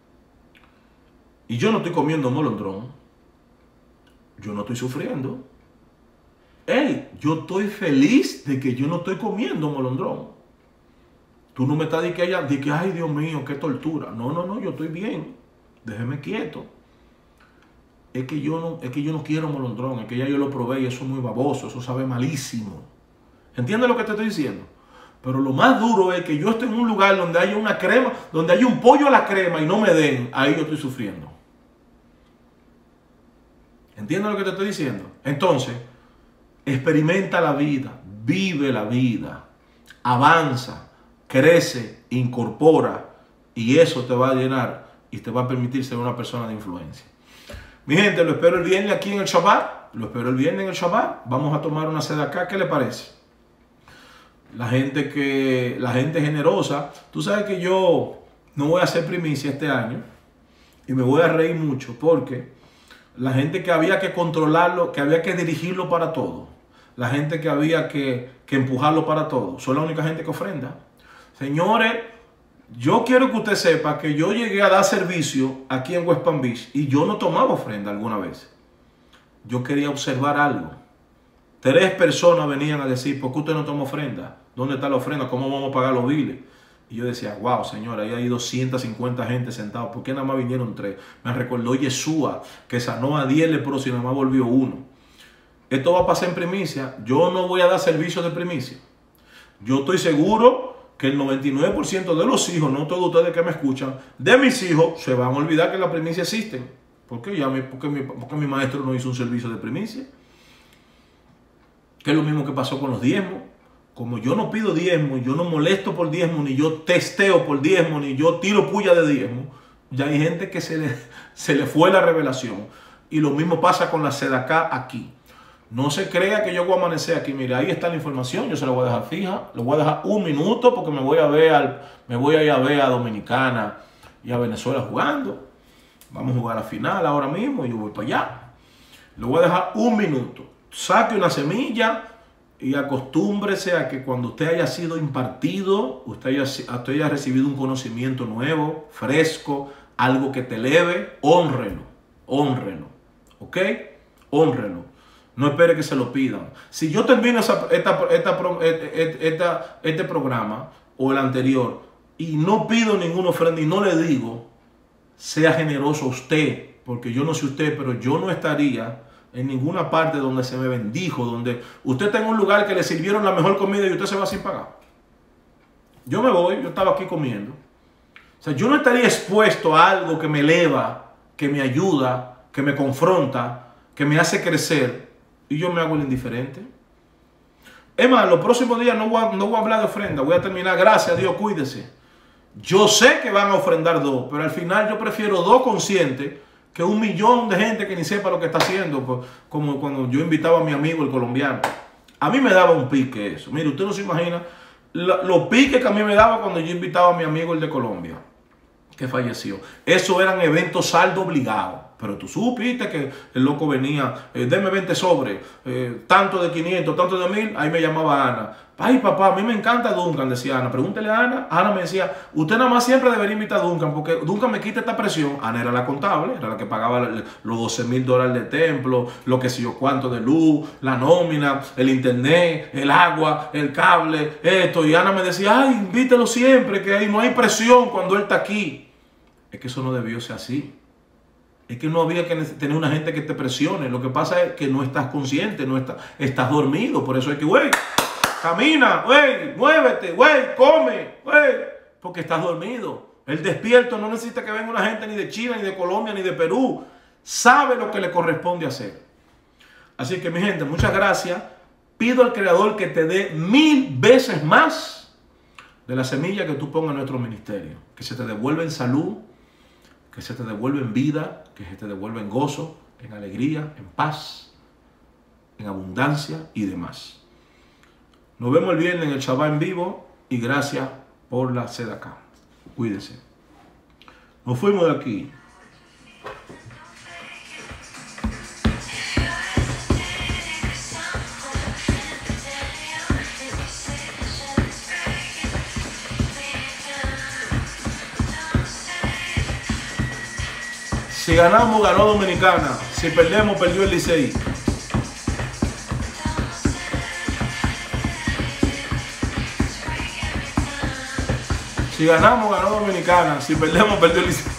[SPEAKER 1] y yo no estoy comiendo molondrón, yo no estoy sufriendo. Hey, yo estoy feliz de que yo no estoy comiendo molondrón. Tú no me estás diciendo que, ay Dios mío, qué tortura. No, no, no, yo estoy bien. Déjeme quieto. Es que yo no quiero molondrón, es que ya yo lo probé y eso es muy baboso, eso sabe malísimo. ¿Entiendes lo que te estoy diciendo? Pero lo más duro es que yo estoy en un lugar donde hay una crema, donde hay un pollo a la crema y no me den, ahí yo estoy sufriendo. ¿Entiendes lo que te estoy diciendo? Entonces, experimenta la vida, vive la vida, avanza, crece, incorpora y eso te va a llenar y te va a permitir ser una persona de influencia. Mi gente, lo espero el viernes aquí en el Shabbat. Lo espero el viernes en el Shabbat. Vamos a tomar una sedacá. ¿Qué le parece? La gente generosa. Tú sabes que yo no voy a hacer primicia este año y me voy a reír mucho porque la gente que había que controlarlo, que había que dirigirlo para todo, la gente que había que empujarlo para todo, son la única gente que ofrenda. Señores, yo quiero que usted sepa que yo llegué a dar servicio aquí en West Palm Beach y yo no tomaba ofrenda alguna vez. Yo quería observar algo. 3 personas venían a decir, ¿por qué usted no toma ofrenda? ¿Dónde está la ofrenda? ¿Cómo vamos a pagar los biles? Y yo decía, wow, señora, ahí hay 250 gente sentados. ¿Por qué nada más vinieron 3? Me recordó Yeshua, que sanó a 10 leprosos y nada más volvió 1. Esto va a pasar en primicia. Yo no voy a dar servicio de primicia. Yo estoy seguro que el 99% de los hijos, no todos ustedes que me escuchan, de mis hijos, se van a olvidar que las primicias existen. ¿Por qué? Porque mi maestro no hizo un servicio de primicia. Que es lo mismo que pasó con los diezmos. Como yo no pido diezmo, yo no molesto por diezmo, ni yo testeo por diezmo, ni yo tiro puya de diezmo, ya hay gente que se le fue la revelación. Y lo mismo pasa con la sedacá aquí. No se crea que yo voy a amanecer aquí. Mira, ahí está la información. Yo se la voy a dejar fija. Le voy a dejar 1 minuto porque me voy a ir a ver a Dominicana y a Venezuela jugando. Vamos a jugar a la final ahora mismo y yo voy para allá. Le voy a dejar 1 minuto. Saque una semilla y acostúmbrese a que cuando usted haya sido impartido, usted haya recibido un conocimiento nuevo, fresco, algo que te eleve, hónrelo. Hónrelo. ¿Ok? Hónrelo. No espere que se lo pidan. Si yo termino este programa o el anterior y no pido ninguna ofrenda y no le digo, sea generoso usted, porque yo no sé usted, pero yo no estaría en ninguna parte donde se me bendijo, donde usted está en un lugar que le sirvieron la mejor comida y usted se va sin pagar. Yo me voy, yo estaba aquí comiendo. O sea, yo no estaría expuesto a algo que me eleva, que me ayuda, que me confronta, que me hace crecer. Y yo me hago el indiferente. Es más, los próximos días no voy a hablar de ofrenda. Voy a terminar, gracias a Dios, cuídese. Yo sé que van a ofrendar 2, pero al final yo prefiero 2 conscientes que 1 millón de gente que ni sepa lo que está haciendo. Como cuando yo invitaba a mi amigo el colombiano. A mí me daba un pique eso. Mire, usted no se imagina los piques que a mí me daba cuando yo invitaba a mi amigo el de Colombia, que falleció. Eso eran eventos saldo obligado. Pero tú supiste que el loco venía, deme 20 sobres, tanto de 500, tanto de 1000, ahí me llamaba Ana. Ay, papá, a mí me encanta Duncan, decía Ana. Pregúntele a Ana. Ana me decía, usted nada más siempre debería invitar a Duncan, porque Duncan me quita esta presión. Ana era la contable, era la que pagaba los $12,000 de templo, lo que sé yo cuánto de luz, la nómina, el internet, el agua, el cable, esto. Y Ana me decía, ay, invítelo siempre, que ahí no hay presión cuando él está aquí. Es que eso no debió ser así. Es que no había que tener una gente que te presione. Lo que pasa es que no estás consciente, estás dormido. Por eso hay que, güey, camina, güey, muévete, güey, come, güey. Porque estás dormido. El despierto no necesita que venga una gente ni de China, ni de Colombia, ni de Perú. Sabe lo que le corresponde hacer. Así que, mi gente, muchas gracias. Pido al Creador que te dé 1000 veces más de la semilla que tú pongas en nuestro ministerio. Que se te devuelva en salud, que se te devuelva en vida, que se te devuelva en gozo, en alegría, en paz, en abundancia y demás. Nos vemos el viernes en el Shabbat en vivo y gracias por la sedacá. Cuídense. Nos fuimos de aquí. Si ganamos, ganó Dominicana. Si perdemos, perdió el Licey. Si ganamos, ganó Dominicana. Si perdemos, perdió el Licey.